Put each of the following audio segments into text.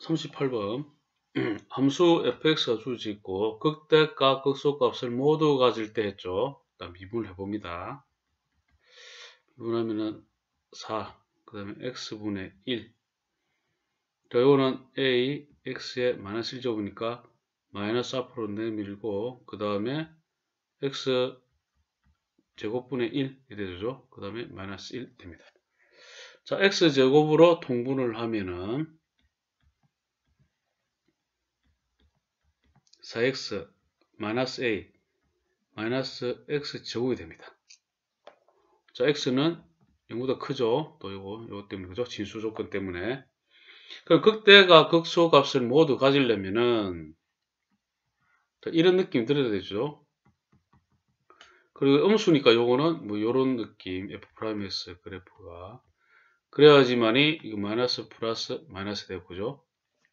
38번 함수 fx가 주어지고 극대값, 극소값을 모두 가질 때 했죠. 일단 미분을 해봅니다. 미분하면은 4, 그 다음에 x분의 1. 자, 이거는 a, x에 마이너스 1 적으니까 마이너스 앞으로 내밀고, 그 다음에 x 제곱분의 1 이래 되죠. 그 다음에 마이너스 1 됩니다. 자, x 제곱으로 통분을 하면은 4x 마이너스 a 마이너스 x 제곱이 됩니다. 자, x는 0보다 크죠. 또 요거 때문에, 그죠? 진수 조건 때문에. 그럼 극대가 극소 값을 모두 가지려면은 이런 느낌 들어야 되죠. 그리고 음수니까 요거는 뭐 요런 느낌, f'x 그래프가. 그래야지만이 이거 마이너스 플러스 마이너스 되고, 그죠?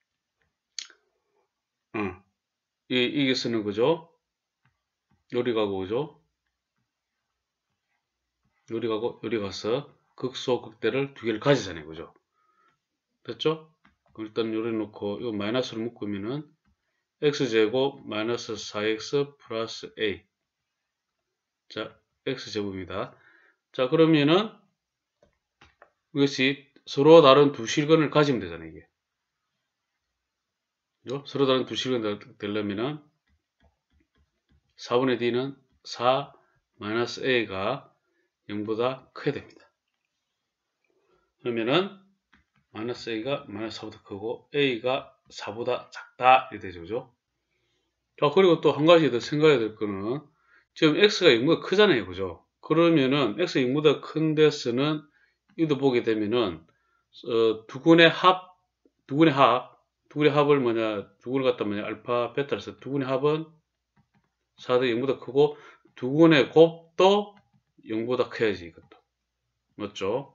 이게 쓰는 거죠. 요리 가고, 그죠? 요리 가고, 요리 가서 극소, 극대를 두 개를 가지잖아요, 그죠? 됐죠? 그럼 일단 요리 놓고, 이거 마이너스로 묶으면은, x제곱 마이너스 4x 플러스 a. 자, x제곱입니다. 자, 그러면은, 이것이 서로 다른 두 실근을 가지면 되잖아요, 이게. 그죠? 서로 다른 두 실근 되려면은, 4분의 d는 4 마이너스 a가 0보다 크게 됩니다. 그러면은, 마이너스 a가 마이너스 4보다 크고 a가 4보다 작다 이렇게 되죠. 그죠? 자, 그리고 또 한 가지 더 생각해야 될 거는 지금 x가 0보다 크잖아요. 그죠? 그러면은 x가 0보다 큰 데서는 이도 보게 되면은 두근의 합을 뭐냐, 두근을 갖다 뭐냐, 알파, 베타를 써. 두근의 합은 4대 0보다 크고 두근의 곱도 0보다 커야지 이것도. 맞죠?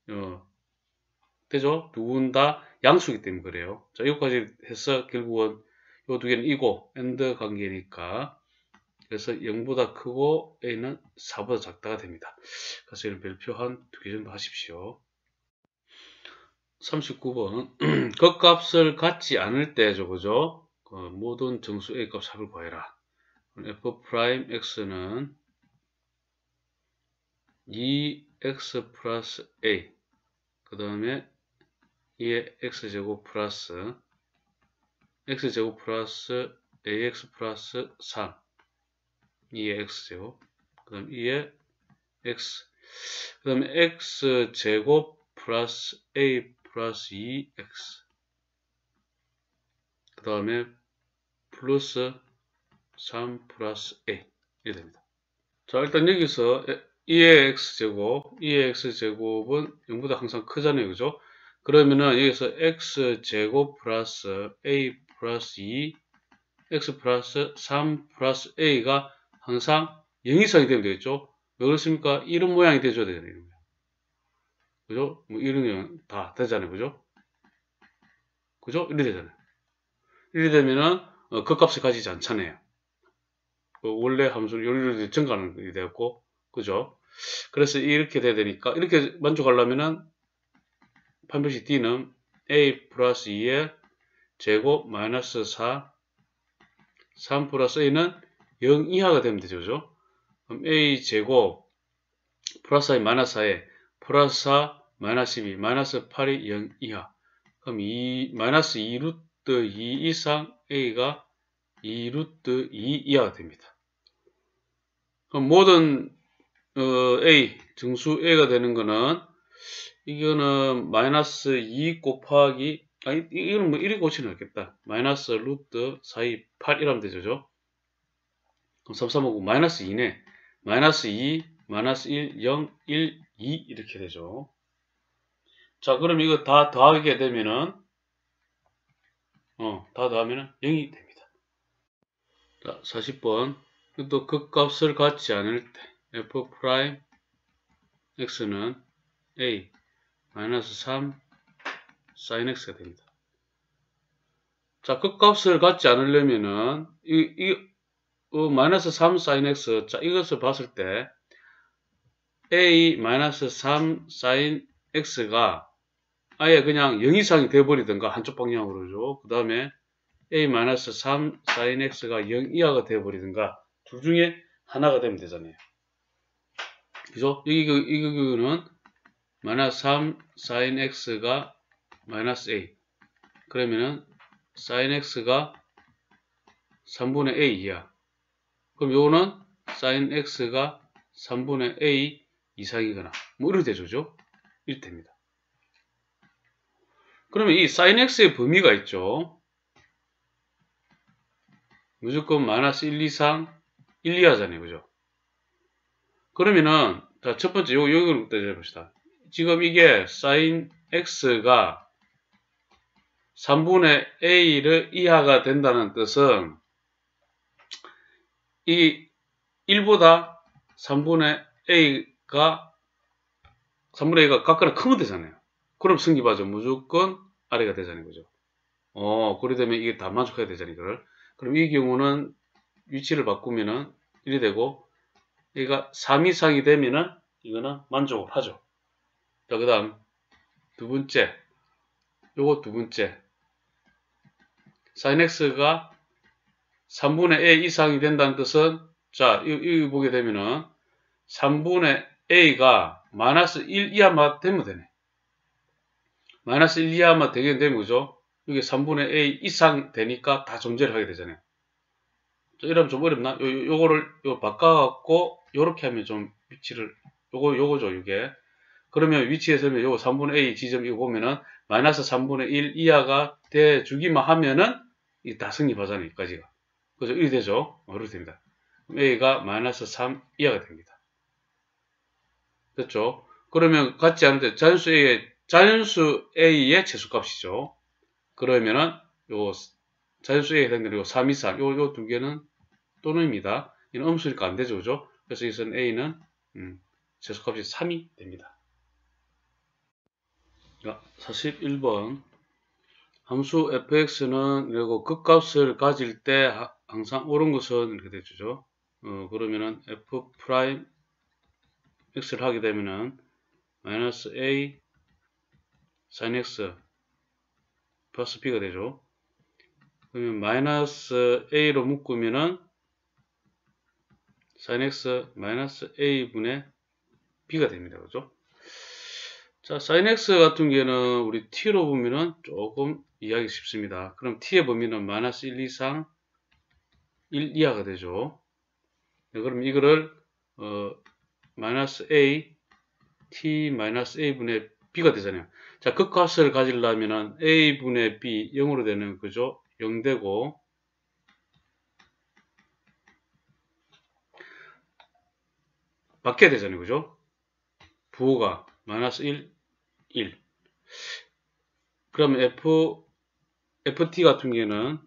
되죠? 두 분 다 양수이기 때문에 그래요. 자, 이거까지 해서 결국은 요 두 개는 이고 AND 관계니까 그래서 0보다 크고 A는 4보다 작다가 됩니다. 그래서 이런 별표 한 두 개 정도 하십시오. 39번 그 값을 갖지 않을 때죠. 그죠? 모든 정수 A 값 합을 구해라. f'x는 2x 플러스 A 그 다음에 2의 x제곱 플러스 x제곱 플러스 ax 플러스 3 2의 x제곱 그 다음 2의 x 그 다음에 x제곱 플러스 a 플러스 2x 그 다음에 플러스 3 플러스 a 이렇게 됩니다. 자, 일단 여기서 2의 x제곱은 0보다 항상 크잖아요. 그죠? 그러면은 여기서 x제곱 플러스 a 플러스 2 x 플러스 3 플러스 a가 항상 0 이상이 되면 되겠죠? 왜 그렇습니까? 이런 모양이 돼줘야 되잖아요. 그죠? 뭐 이런 모양 다 되잖아요. 그죠? 그죠? 이렇게 되잖아요. 이렇게 되면은 그 값을 가지지 않잖아요. 원래 함수를 요리를 증가하는 게 되었고, 그죠? 그래서 이렇게 돼야 되니까 이렇게 만족하려면은 반드시 d는 a 플러스 2의 제곱 마이너스 4 3 플러스 a는 0 이하가 되면 되죠. 그죠? 그럼 a 제곱 플러스 4에 마이너스 4에 플러스 4 마이너스 12 마이너스 8이 0 이하. 그럼 마이너스 2 루트 2 이상 a가 2 루트 2 이하가 됩니다. 그럼 모든 a 정수 a가 되는 거는 이거는 마이너스 2 곱하기 이거는 뭐 1이 고치는 없겠다. 마이너스 루트 4, 2, 8 이라면 되죠. 그럼 3, 3, 5, 마이너스 2네. 마이너스 2, 마이너스 1, 0, 1, 2 이렇게 되죠. 자, 그럼 이거 다 더하게 되면은 다 더하면은 0이 됩니다. 자, 40번 또 극값을 갖지 않을 때 f 프라임 x는 a 마이너스 3 sin x가 됩니다. 자, 극값을 갖지 않으려면은 마이너스 3 sin x 자, 이것을 봤을 때 a 마이너스 3 sin x가 아예 그냥 0 이상이 돼버리든가 한쪽 방향으로죠. 그 다음에 a-3 sin x가 0 이하가 돼버리든가 둘 중에 하나가 되면 되잖아요. 그죠? 이거는 -3 sin x가 -a. 그러면은 sin x가 3분의 a 이하. 그럼 요거는 sin x가 3분의 a 이상이거나 뭐 이렇게 되죠. 이렇게 됩니다. 그러면 이 sin x의 범위가 있죠. 무조건 -1 이상 1 이하잖아요. 그죠? 그러면은 자, 첫 번째 요거부터 해봅시다. 지금 이게 sin x가 3분의 a를 이하가 된다는 뜻은 이 1보다 3분의 a가 각각은 크면 되잖아요. 그럼 승기바죠. 무조건 아래가 되잖아요. 그죠? 그래 되면 이게 다 만족해야 되잖아요. 이걸. 그럼 이 경우는 위치를 바꾸면은 1이 되고, 얘가 3 이상이 되면은 이거는 만족을 하죠. 자, 그 다음 두 번째, 요거 두 번째, sin x가 3분의 a 이상이 된다는 뜻은, 자, 이거 보게 되면은 3분의 a가 -1 이하만 되면 되네. -1 이하만 되게 되면 그죠? 이게 3분의 a 이상 되니까 다 존재를 하게 되잖아요. 자, 이러면 좀 어렵나? 요거를 바꿔갖고 요렇게 하면 좀 위치를 요거죠, 이게. 그러면 위치에서는 요거 3분의 a 지점 이거 보면은 -3분의 1 이하가 돼 주기만 하면은 이 다 성립하잖아요, 여기까지가. 그죠? 이렇게 되죠? 이렇게 됩니다. a가 -3 이하가 됩니다. 됐죠? 그러면 같지 않은데 자연수 a의 최소값이죠. 그러면은 요 자연수 a에 해당되는 요 3 이상 요 두 개는 또는입니다. 이는 음수니까 안 되죠, 그죠? 그래서 이선 a는 최소값이 3이 됩니다. 41번 함수 fx는 그리고 극값을 가질 때 항상 옳은 것은 이렇게 되죠. 그러면은 f 프라임 x를 하게 되면은 -a sin x 플러스 b가 되죠. 그러면 -a로 묶으면은 sin x -a분의 b가 됩니다. 그죠? 자, sin x 같은 경우에는 우리 t로 보면은 조금 이해하기 쉽습니다. 그럼 t의 범위는 -1 이상 1 이하가 되죠. 네, 그럼 이거를 -a t-a분의 b가 되잖아요. 자, 극값을 가지려면은 a분의 b 0으로 되는 그죠? 0 되고 바뀌어야 되잖아요. 그죠? 부호가 -1, 1. 그러면 ft 같은 경우에는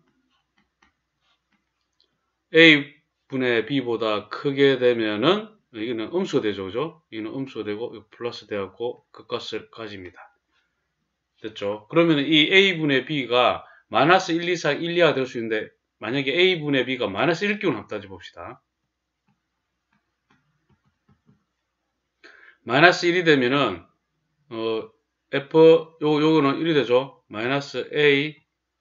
a분의 b보다 크게 되면은 이거는 음수가 되죠. 그죠? 이거는 음수가 되고 이거 플러스 되었고 극값을 가집니다. 됐죠? 그러면 이 a분의 b가 -1 이상 1 이하 될 수 있는데 만약에 a분의 b가 -1 기운 한번 따져봅시다. -1이 되면은 요거는 1이 되죠. -a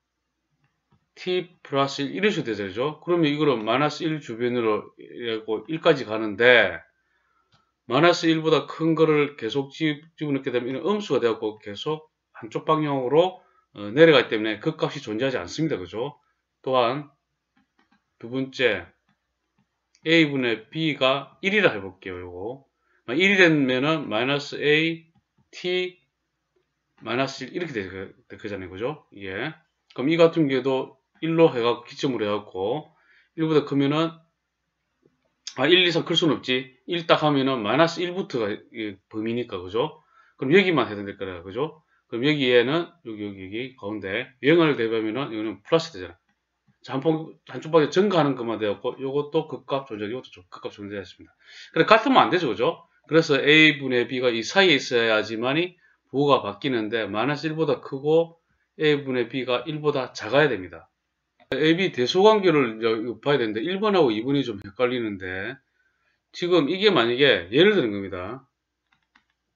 t 플러스 1 이럴 수 되죠. 그러면 이거는 -1 주변으로 1까지 가는데 -1보다 큰 거를 계속 집어넣게 되면 이런 음수가 되었고 계속 한쪽 방향으로 내려가기 때문에 그 값이 존재하지 않습니다. 그죠? 또한 두 번째 a분의 b가 1이라 해볼게요. 요거 1이 되면은 -a t -1 이렇게 되잖아요. 그죠? 예. 그럼 이 같은 경우도 1로 해갖고 기점으로 해갖고 1보다 크면은 1 이상 클 수는 없지. 1 딱 하면은 -1부터가 범위니까, 그죠? 그럼 여기만 해도 될 거라, 그죠? 그럼 여기에는, 여기, 가운데, 영을 대보면은, 이거는 플러스 되잖아. 자, 한쪽 방에 증가하는 것만 되었고, 요것도 극값 존재, 이것도 극값 존재했습니다. 그래, 같으면 안 되죠, 그죠? 그래서 A분의 B가 이 사이에 있어야지만이 부호가 바뀌는데, -1보다 크고, A분의 B가 1보다 작아야 됩니다. AB 대소관계를 이제 봐야 되는데 1번하고 2번이 좀 헷갈리는데 지금 이게 만약에 예를 드는 겁니다.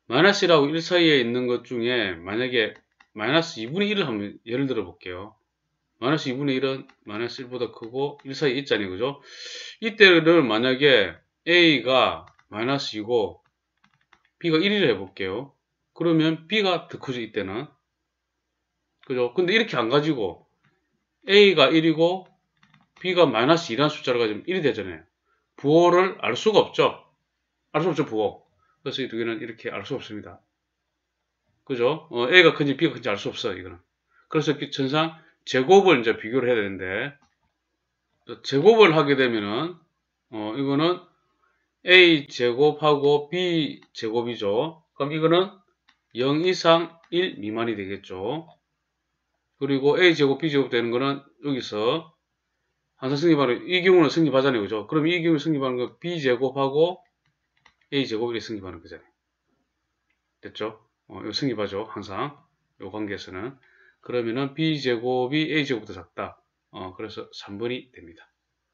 마이너스 1하고 1 사이에 있는 것 중에 만약에 마이너스 2분의 1을 한번 예를 들어 볼게요. 마이너스 2분의 1은 마이너스 1보다 크고 1 사이에 있잖아요. 그죠? 이때를 만약에 A가 마이너스 2고 B가 1이라 해볼게요. 그러면 B가 더 크죠, 이때는. 그죠? 근데 이렇게 안 가지고 A가 1이고 B가 마이너스 2라는 숫자를 가지면 1이 되잖아요. 부호를 알 수가 없죠? 알 수 없죠, 부호. 그래서 이 두 개는 이렇게 알 수 없습니다. 그죠? A가 큰지 B가 큰지 알 수 없어요, 이거는. 그래서 전상 제곱을 이제 비교를 해야 되는데, 제곱을 하게 되면은, 이거는 A 제곱하고 B 제곱이죠. 그럼 이거는 0 이상 1 미만이 되겠죠. 그리고 A 제곱 B 제곱 되는 거는 여기서 항상 승립하는, 이 경우는 승립하잖아요. 그죠? 그럼 이 경우 승립하는 거 B 제곱하고 A 제곱이 승립하는 거잖아요. 됐죠? 이거 승립하죠. 항상. 이 관계에서는. 그러면은 B 제곱이 A 제곱보다 작다. 그래서 3번이 됩니다.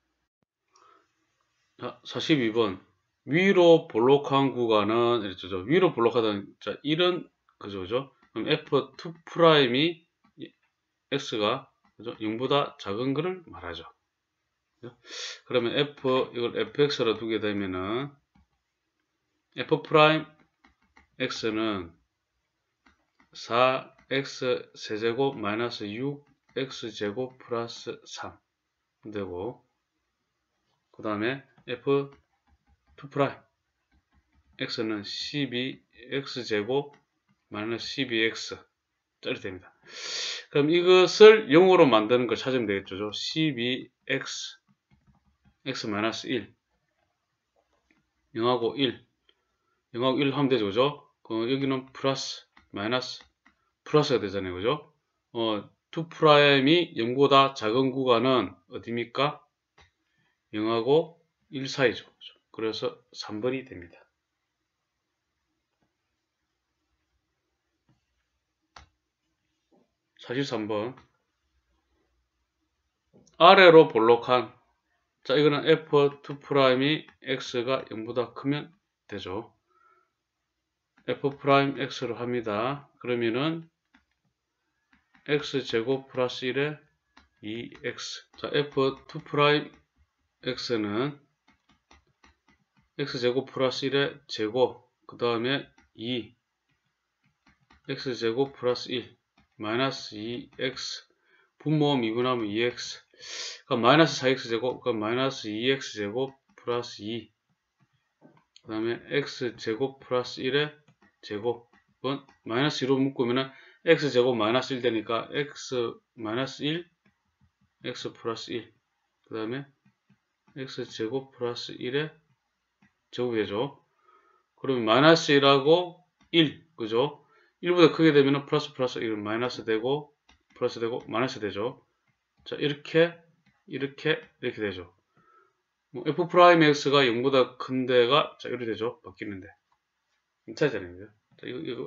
자, 42번. 위로 볼록한 구간은, 이랬죠. 위로 볼록하다는, 자, 이런, 그죠? 그럼 F2'이 X가, 그죠? 0보다 작은 거를 말하죠. 그죠? 그러면 이걸 fx로 두게 되면은, F'X는 4x 세제곱 마이너스 6x제곱 플러스 3 되고, 그 다음에 F2' x는 12x제곱 마이너스 12x 짜리 됩니다. 그럼 이것을 0으로 만드는 걸 찾으면 되겠죠. 12x x 마이너스 1 0하고 1 0하고 1 하면 되죠. 그죠? 여기는 플러스 마이너스 플러스가 되잖아요. 그죠? 2'이 0보다 작은 구간은 어디입니까? 0하고 1 사이죠. 그래서 3번이 됩니다. 43번. 아래로 볼록한, 자, 이거는 F2'이 X가 0보다 크면 되죠. F'X로 합니다. 그러면은 X제곱 플러스 1에 2X. 자, F2'X는 X제곱 플러스 1에 제곱, 그 다음에 2 X제곱 플러스 1 마이너스 2X 분모 미분하면 2X. 그럼 마이너스 4X제곱, 그럼 마이너스 2X제곱 플러스 2 그 다음에 X제곱 플러스 1의 제곱은 마이너스 2로 묶으면은 X제곱 마이너스 1 되니까 X 마이너스 1 X 플러스 1 그 다음에 X제곱 플러스 1의 제곱이 되죠. 그러면 마이너스 1하고 1 그죠? 1보다 크게 되면은 플러스 플러스 1은 마이너스 되고 플러스 되고 마이너스 되죠. 자, 이렇게 되죠. F'X가 0보다 큰 데가, 자, 이렇게 되죠. 바뀌는데. 차이잖아요. 자, 이거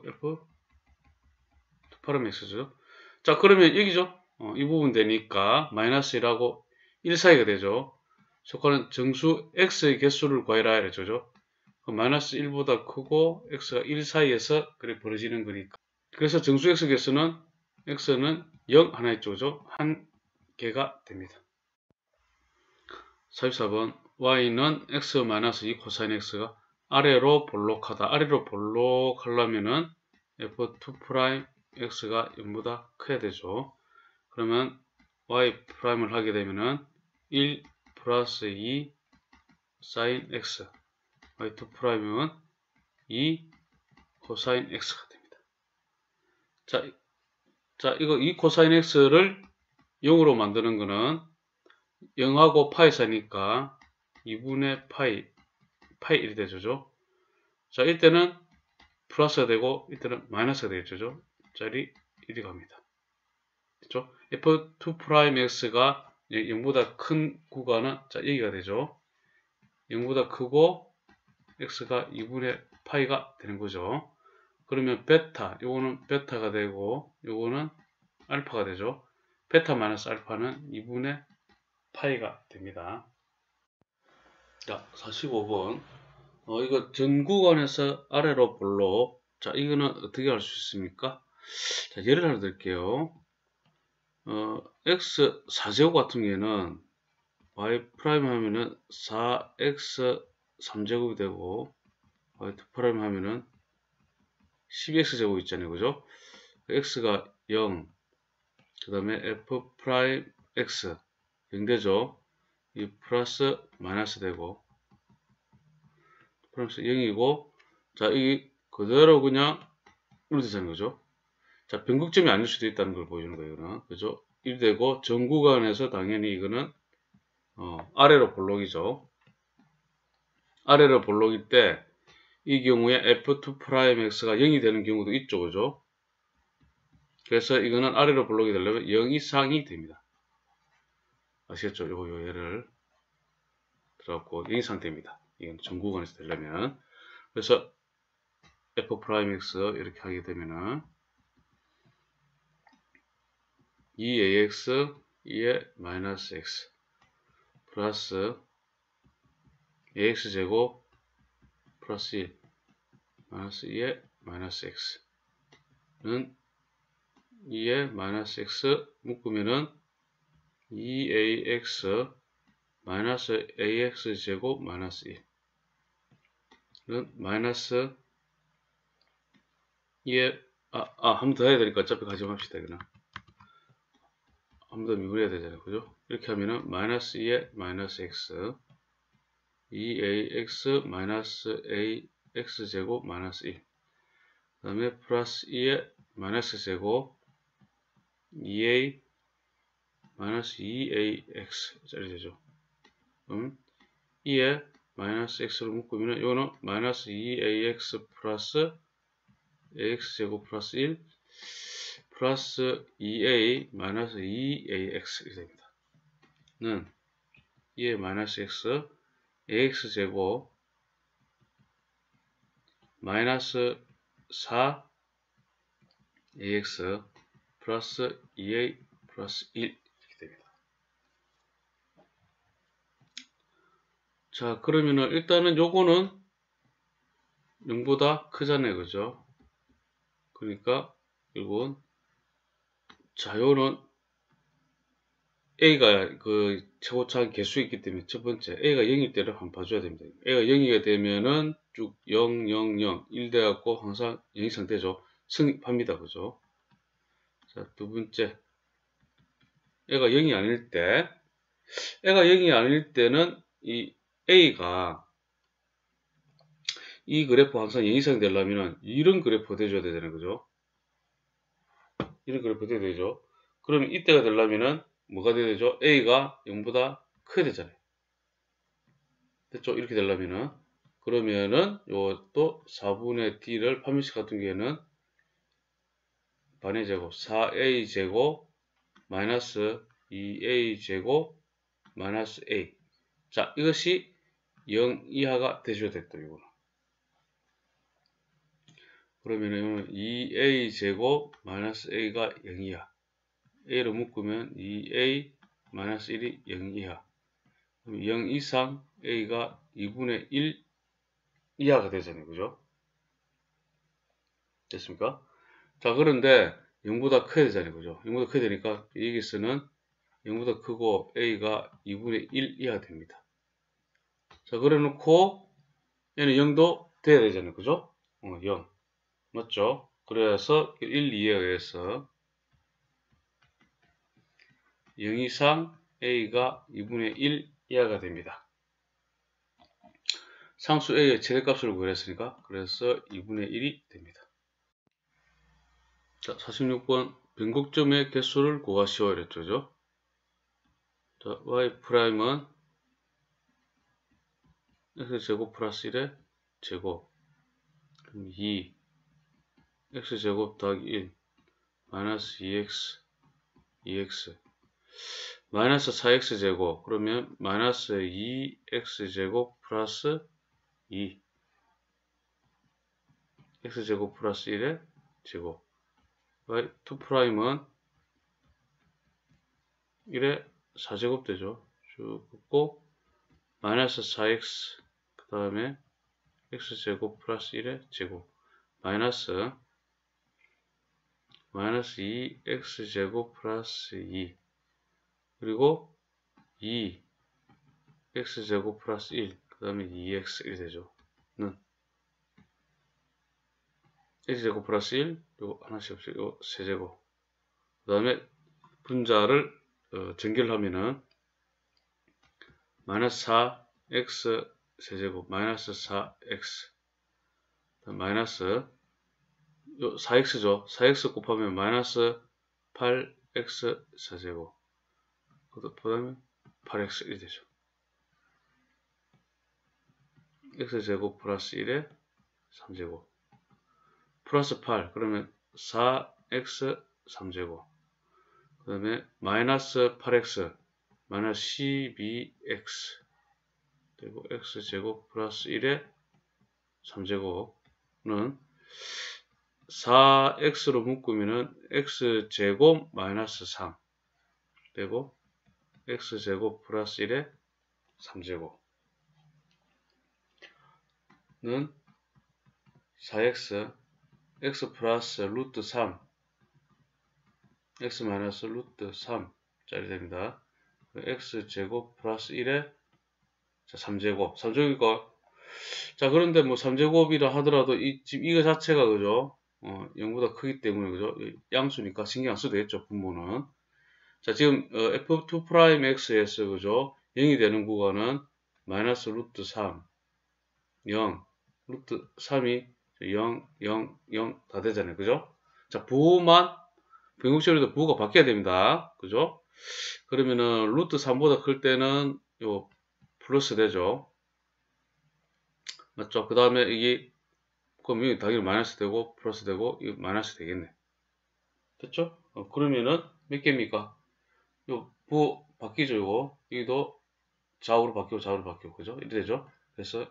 F'X죠. 자, 그러면 여기죠. 이 부분 되니까, 마이너스 1하고 1 사이가 되죠. 조건은 정수 X의 개수를 구해라. 이랬죠. 마이너스 1보다 크고, X가 1 사이에서 그래 벌어지는 거니까. 그래서 정수 X 개수는, X는 0 하나 있죠. 그죠? 한 개가 됩니다. 44번. Y는 X-2 코사인 X가 아래로 볼록하다. 아래로 볼록하려면은 F2'X가 0보다 커야 되죠. 그러면 Y'을 하게 되면은 1 플러스 2 사인 X Y2'은 2 코사인 X가 됩니다. 자, 이거 2 코사인 X를 0으로 만드는 거는 0하고 파이 사이니까 2분의 파이 1이 되죠. 자, 이때는 플러스가 되고 이때는 마이너스가 되겠죠. 자, 1이 갑니다. 그렇죠? F2'X가 0보다 큰 구간은, 자, 여기가 되죠. 0보다 크고 X가 2분의 파이가 되는 거죠. 그러면 베타, 요거는 베타가 되고 요거는 알파가 되죠. 베타 마이너스 알파는 2분의 파이가 됩니다. 자, 45번. 이거 전 구간에서 아래로 볼록. 자, 이거는 어떻게 할 수 있습니까? 자, 예를 하나 드릴게요. x 4제곱 같은 경우에는 y 프라임 하면은 4x 3제곱이 되고 y 2 프라임 하면은 12x 제곱 있잖아요. 그죠? x가 0, 그 다음에 f 프라임 x 0 되죠? 이 플러스 마이너스 되고 플러스 0이고 자, 이 그대로 그냥 이렇게 되는 거죠. 자, 변곡점이 아닐 수도 있다는 걸 보여주는 거예요. 이거는. 그죠? 1 되고 전 구간에서 당연히 이거는 아래로 볼록이죠. 아래로 볼록일 때 이 경우에 f2'x가 0이 되는 경우도 있죠. 그죠? 그래서 이거는 아래로 볼록이 되려면 0 이상이 됩니다. 아시겠죠? 요 예를 들어갖고 0 이상 됩니다. 이건 전 구간에서 되려면. 그래서 f'x 이렇게 하게 되면은 2ax 2의 마이너스 x 플러스 ax제곱 플러스 1 마이너스 2의 마이너스 x는 2의 마이너스 x 묶으면은 2ax 마이너스 ax제곱 마이너스 1는 마이너스 2의 한 번 더 해야 되니까 어차피 가져갑시다. 그냥 한 번 더 미분해야 되잖아요. 그죠? 이렇게 하면은 마이너스 2의 마이너스 x 2ax 마이너스 ax제곱 마이너스 1 그 다음에 플러스 2의 마이너스 제곱 2a 마이너스 2ax 짜리 되죠. 그럼 2의 마이너스 x를 묶으면 이거는 마이너스 2ax 플러스 ax제곱 플러스 1 플러스 2a 마이너스 2ax 이렇게 됩니다. 는 2의 마이너스 x ax제곱 마이너스 4ax 플러스 2a 플러스 1 이렇게 됩니다. 자, 그러면은 일단은 요거는 0보다 크잖아요. 그죠? 그러니까 이건 자, 요는 a가 그 최고차항 개수있기 때문에 첫 번째 a가 0일 때를 한번 봐줘야 됩니다. a가 0이게 되면은 쭉 0, 0, 0, 1 돼갖고 항상 0 이상 되죠. 승입합니다. 그죠? 자, 두 번째 a가 0이 아닐 때 a가 0이 아닐 때는 이 a가 이 그래프 항상 0 이상 되려면 이런 그래프 돼줘야 되잖아요. 그죠? 이런 그래프 돼야 되죠. 그러면 이때가 되려면은 뭐가 돼야 되죠? a가 0보다 커야 되잖아요. 됐죠? 이렇게 되려면은 그러면은 요것도 4분의 d를 판매식 같은 경우에는 반의 제곱 4a 제곱 마이너스 2a 제곱 마이너스 a 자, 이것이 0 이하가 돼줘야 됐다. 이거는 그러면은 2a 제곱 마이너스 a가 0 이하 a로 묶으면 2a 마이너스 1이 0 이하 그럼 0 이상 a가 2분의 1 이하가 되잖아요. 그죠? 됐습니까? 자, 그런데 0보다 커야 되잖아요. 그죠? 0보다 커야 되니까 여기서는 0보다 크고 a가 2분의 1 이하 됩니다. 자, 그래 놓고 얘는 0도 돼야 되잖아요. 그죠? 0. 맞죠? 그래서 1, 2에 의해서 0 이상 a가 2분의 1 이하가 됩니다. 상수 a의 최대값을 구했으니까 그래서 2분의 1이 됩니다. 자, 46번 변곡점의 개수를 구하시오 이랬죠. 자, y'은 x제곱 플러스 1의 제곱 그럼 2 x제곱 더하기 1 마이너스 2x 2x 마이너스 4x제곱 그러면 마이너스 2x제곱 플러스 2 x제곱 플러스 1의 제곱 y2'은 1의 4제곱 되죠. 쭉 긋고 마이너스 4x 그 다음에 x제곱 플러스 1의 제곱 마이너스 2x제곱 플러스 2 그리고 2x제곱 플러스 1 그 다음에 2x 1이 되죠. 는 x제곱 플러스 1 요 하나씩 없이 요 세제곱 그 다음에 분자를 전개를 하면은 마이너스 4x 세제곱 마이너스 4x 마이너스 요 4x죠. 4x 곱하면 마이너스 8x 세제곱 그 다음에 8x 1이 되죠. x제곱 플러스 1에 3제곱 플러스 8 그러면 4x 3제곱 그 다음에 마이너스 8x 마이너스 12x 그리고 x제곱 플러스 1에 3제곱은 4x로 묶으면은 x제곱 마이너스 3 되고 x제곱 플러스 1에 3제곱는 4x x 플러스 루트 3 x 마이너스 루트 3 짜리 됩니다. x제곱 플러스 1에 3제곱 3제곱이니까 자 그런데 뭐 3제곱이라 하더라도 지금 이거 자체가 그죠 0보다 크기 때문에 그죠 양수니까 신경 안 써도 되겠죠 분모는. 자 지금 f2'x에서 그죠 0이 되는 구간은 마이너스 루트 3 0 루트 3이 0 0 0 다 되잖아요 그죠. 자 부호만 변곡처리도 부호가 바뀌어야 됩니다 그죠. 그러면은 루트 3보다 클 때는 요 플러스 되죠. 맞죠? 그 다음에 이게 그럼 여기 당연히 마이너스 되고 플러스 되고 이거 마이너스 되겠네. 됐죠? 그러면은 몇 개입니까? 요 부호 바뀌죠 이거. 여기도 좌우로 바뀌고 그죠? 이렇게 되죠? 그래서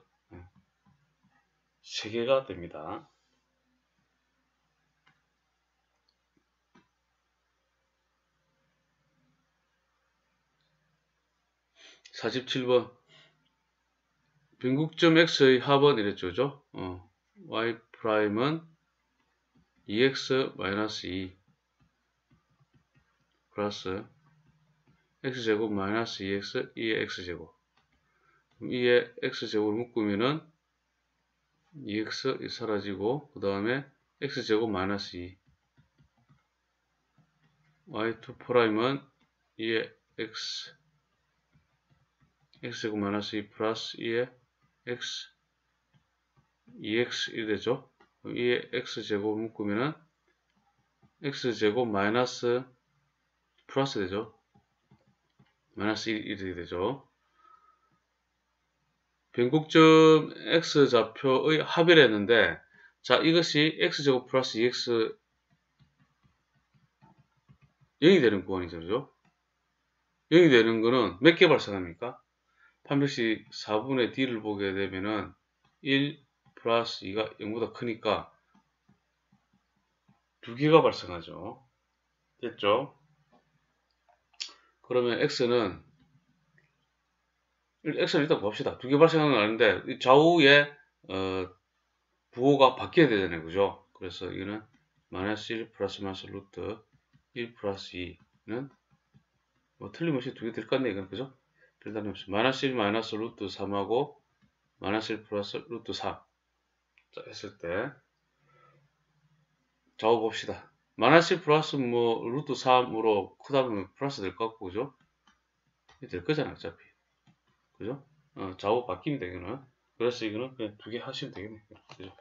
3개가 됩니다. 47번 변곡점 x의 합은 이랬죠 그죠? y 프라임은 2x-2 플러스 x제곱 마이너스 2x 2의 x제곱 2의 x제곱을 묶으면은 2x 사라지고 그 다음에 x제곱 마이너스 2 y2 프라임은 2의 x x제곱 마이너스 2 플러스 2의 x 2x 1 되죠. 2의 x제곱 묶으면은 x제곱 마이너스 플러스 되죠. 마이너스 1이 되죠. 변곡점 x좌표의 합이라 했는데 자 이것이 x제곱 플러스 2x 0이 되는 구간이죠. 그죠? 0이 되는 거는 몇 개 발생합니까? 반드시 4분의 d를 보게 되면은 1 플러스 2가 0보다 크니까 2개가 발생하죠. 됐죠? 그러면 x는 일단 봅시다. 2개 발생하는 건 아닌데 좌우에 부호가 바뀌어야 되잖아요. 그죠? 그래서 이거는 마이너스 1 플러스 마이너스 루트 1 플러스 2는 뭐 틀림없이 2개 될 것 같네 이건 그죠? 별다름 없이 마이너스 1 마이너스 루트 3하고 마이너스 1 플러스 루트 3 자, 했을 때 좌우 봅시다. 마이너스 1 플러스 뭐 루트 3으로 크다 보면 플러스 될 것 같고 그죠? 될 거잖아 어차피 그죠? 좌우 바뀝니다 이거는. 그래서 이거는 그냥 2개 하시면 되겠네 그죠?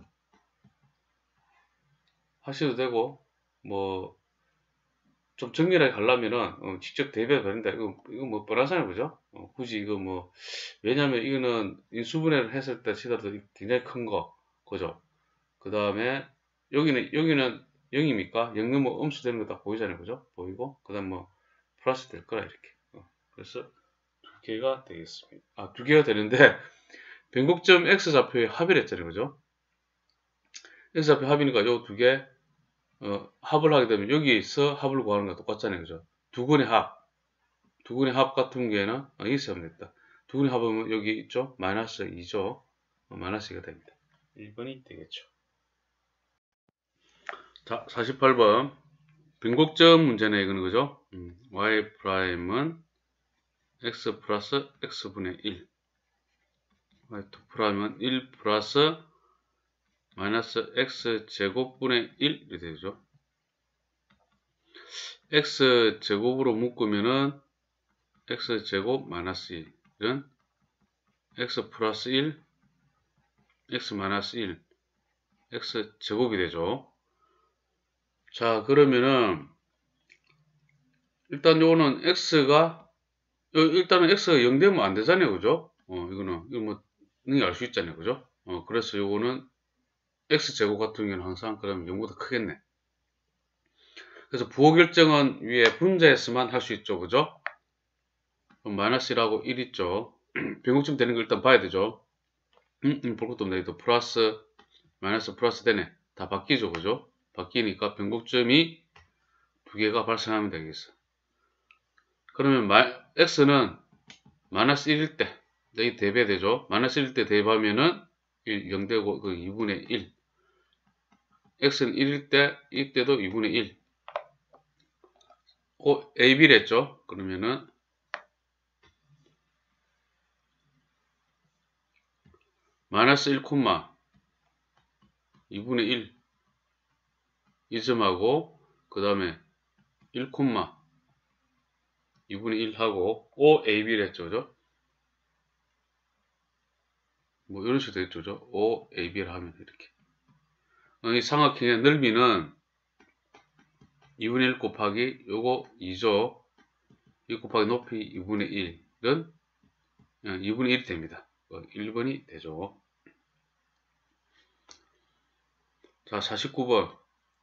하셔도 되고 뭐 좀 정밀하게 하려면은 직접 대비해도 되는데 이거 뭐 뻔하잖아요 그죠? 굳이 이거 뭐 왜냐면 이거는 인수분해를 했을 때 치더라도 굉장히 큰 거 그죠? 그 다음에 여기는 0입니까? 0 넘어 음수 되는 거 다 보이잖아요 그죠? 보이고 그 다음 뭐 플러스 될 거라 이렇게 그래서 2개가 되겠습니다. 2개가 되는데 변곡점 x좌표의 합이라 했잖아요 그죠? x좌표 합이니까 요 2개 합을 하게 되면 여기서 합을 구하는 거 똑같잖아요 그죠? 두 근의 합 같은 경우에는 이렇게 하면 됐다. 두 근의 합은 여기 있죠? 마이너스 2죠? 마이너스 2가 됩니다. 1번이 되겠죠. 자, 48번. 변곡점 문제네, 이거는, 그죠? y 프라임은 x 플러스 x분의 1. y2 프라임은 1 플러스 마이너스 x 제곱분의 1이 되죠. x 제곱으로 묶으면은 x 제곱 마이너스 1은 x 플러스 1, x 마이너스 1, x 제곱이 되죠. 자, 그러면은 일단 요거는 x가 일단은 x가 0 되면 안 되잖아요, 그죠? 이거 뭐 능히 알 수 있잖아요, 그죠? 그래서 요거는 x 제곱 같은 경우는 항상 그러면 0보다 크겠네. 그래서 부호 결정은 위에 분자에서만 할 수 있죠, 그죠? 그럼 마이너스 1하고 1 있죠. 변곡점 되는 걸 일단 봐야 되죠. 볼 것도 없네. 또 플러스, 마이너스 플러스 되네. 다 바뀌죠, 그죠? 바뀌니까 변곡점이 두 개가 발생하면 되겠어. 그러면 x는 마이너스 1일 때, 여기 대입되죠. 마이너스 1일 때 대입하면은 0 되고, 그 2분의 1. x는 1일 때, 이때도 2분의 1. a, b랬죠. 그러면은, 마이너스 1, 2분의 1. 이 점하고, 그 다음에 1, 2분의 1 하고, OAB를 했죠, 그죠? 뭐, 이런 식으로 됐죠, 그죠? OAB를 하면 이렇게. 이 삼각형의 넓이는 2분의 1 곱하기 요거 2죠. 2 곱하기 높이 2분의 1은 2분의 1이 됩니다. 1번이 되죠. 자, 49번.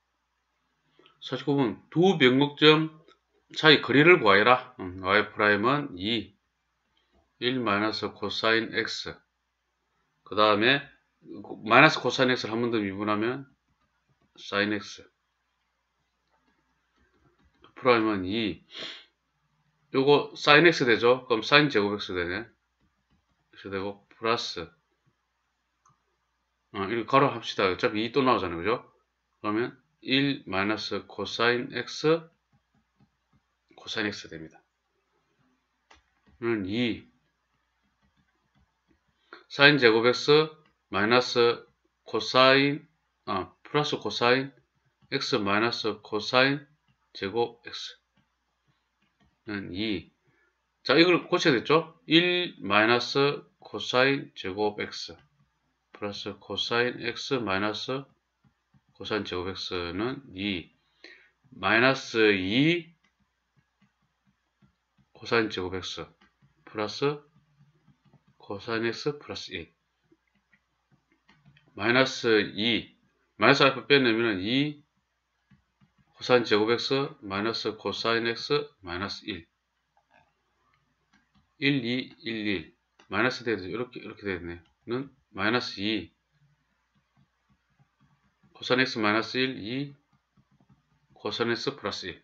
49번. 두 변곡점 사이 거리를 구하여라. y''은 2, 1 마이너스 코사인 x. 그 다음에 마이너스 코사인 x를 한 번 더 미분하면 사인 x. 프라임은 2. 요거 사인 x 되죠? 그럼 사인 제곱 x 되네. x 되고 플러스 이렇게 가로 합시다. 어차피 2 또 나오잖아요, 그죠? 그러면 1 마이너스 코사인 x 됩니다. 는 2 사인 제곱 x 마이너스 코사인 플러스 코사인 x 마이너스 코사인 제곱 x는 2. 자, 이걸 고쳐야 됐죠? 1 마이너스 코사인 제곱 x 플러스 코사인 x 마이너스 코사인 제곱 x는 2 마이너스 2 코사인 제곱 x 플러스 코사인 x 플러스 1 마이너스 2 마이너스 알파 빼내면 2 코사인 제곱 x 마이너스 코사인 x 마이너스 1 1, 2, 1, 1 마이너스 되죠. 이렇게 되겠네. 는 마이너스 2 코사인 x 마이너스 1, 2 코사인 x 플러스 1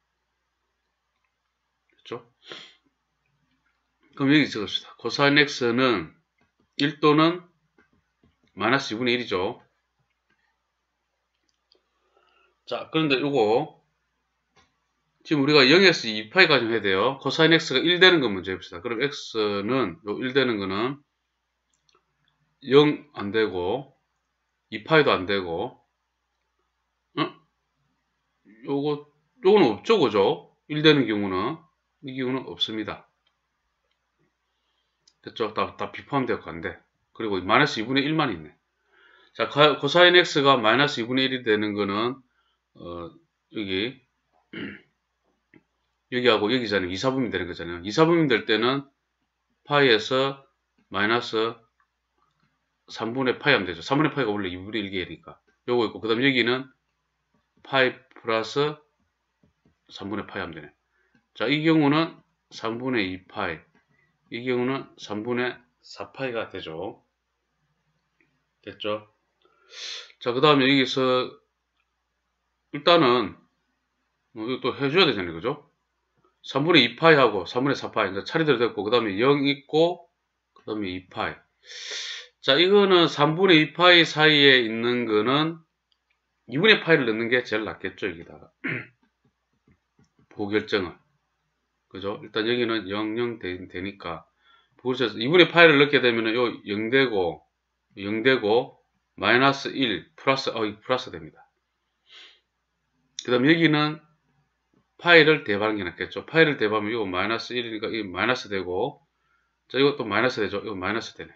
됐죠? 그럼 여기 적읍시다. 코사인 x는 1 또는 마이너스 2분의 1이죠. 자, 그런데 요거 지금 우리가 0에서 2파이까지 해야 돼요. 코사인 x가 1 되는 거 먼저 해봅시다. 그럼 x는 요 1 되는 거는 0 안 되고 2파이도 안 되고 요거는 없죠, 그죠? 1 되는 경우는 이 경우는 없습니다. 됐죠? 다 비포함되었고 안 돼. 그리고 마이너스 2분의 1만 있네. 자, 코사인 x가 마이너스 2분의 1이 되는 거는 여기하고 여기잖아요. 2, 4분면 되는 거잖아요. 2, 4분면 될 때는 파이에서 마이너스 3분의 파이 하면 되죠. 3분의 파이가 원래 2분의 1개니까. 요거 있고, 그 다음 여기는 파이 플러스 3분의 파이 하면 되네. 자, 이 경우는 3분의 2파이. 이 경우는 3분의 4파이가 되죠. 됐죠? 자, 그 다음에 여기서 일단은 이거 또 해줘야 되잖아요. 그죠? 3분의 2파이하고 3분의 4파이 차례대로 됐고 그 다음에 0 있고 그 다음에 2파이. 자, 이거는 3분의 2파이 사이에 있는 거는 2분의 파이를 넣는 게 제일 낫겠죠, 여기다가. 보결정을. 그죠? 일단 여기는 0, 0 되니까. 그래서 2분의 파이를 넣게 되면은 요 0되고, 마이너스 1, 플러스 됩니다. 그 다음 여기는 파이를 대입하는 게 낫겠죠. 파이를 대입하면 이거 마이너스 1이니까 이 마이너스 되고, 자, 이것도 마이너스 되죠. 이거 마이너스 되네.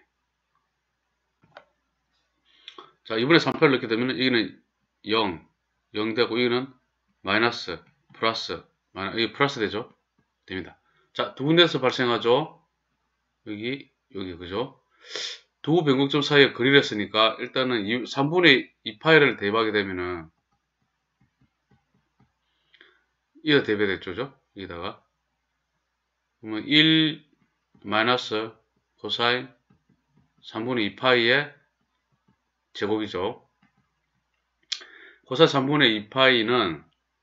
자, 2분의 3파이를 넣게 되면 여기는 0 되고, 여기는 마이너스, 플러스, 이게 플러스 되죠. 됩니다. 자, 두 군데에서 발생하죠. 여기, 그죠? 두 변곡점 사이에 거리를 했으니까, 일단은 3분의 2파이를 대입하게 되면은, 이거 대입됐죠? 여기다가. 그러면 1 마이너스 코사인 3분의 2파이의 제곱이죠. 코사인 3분의 2파이는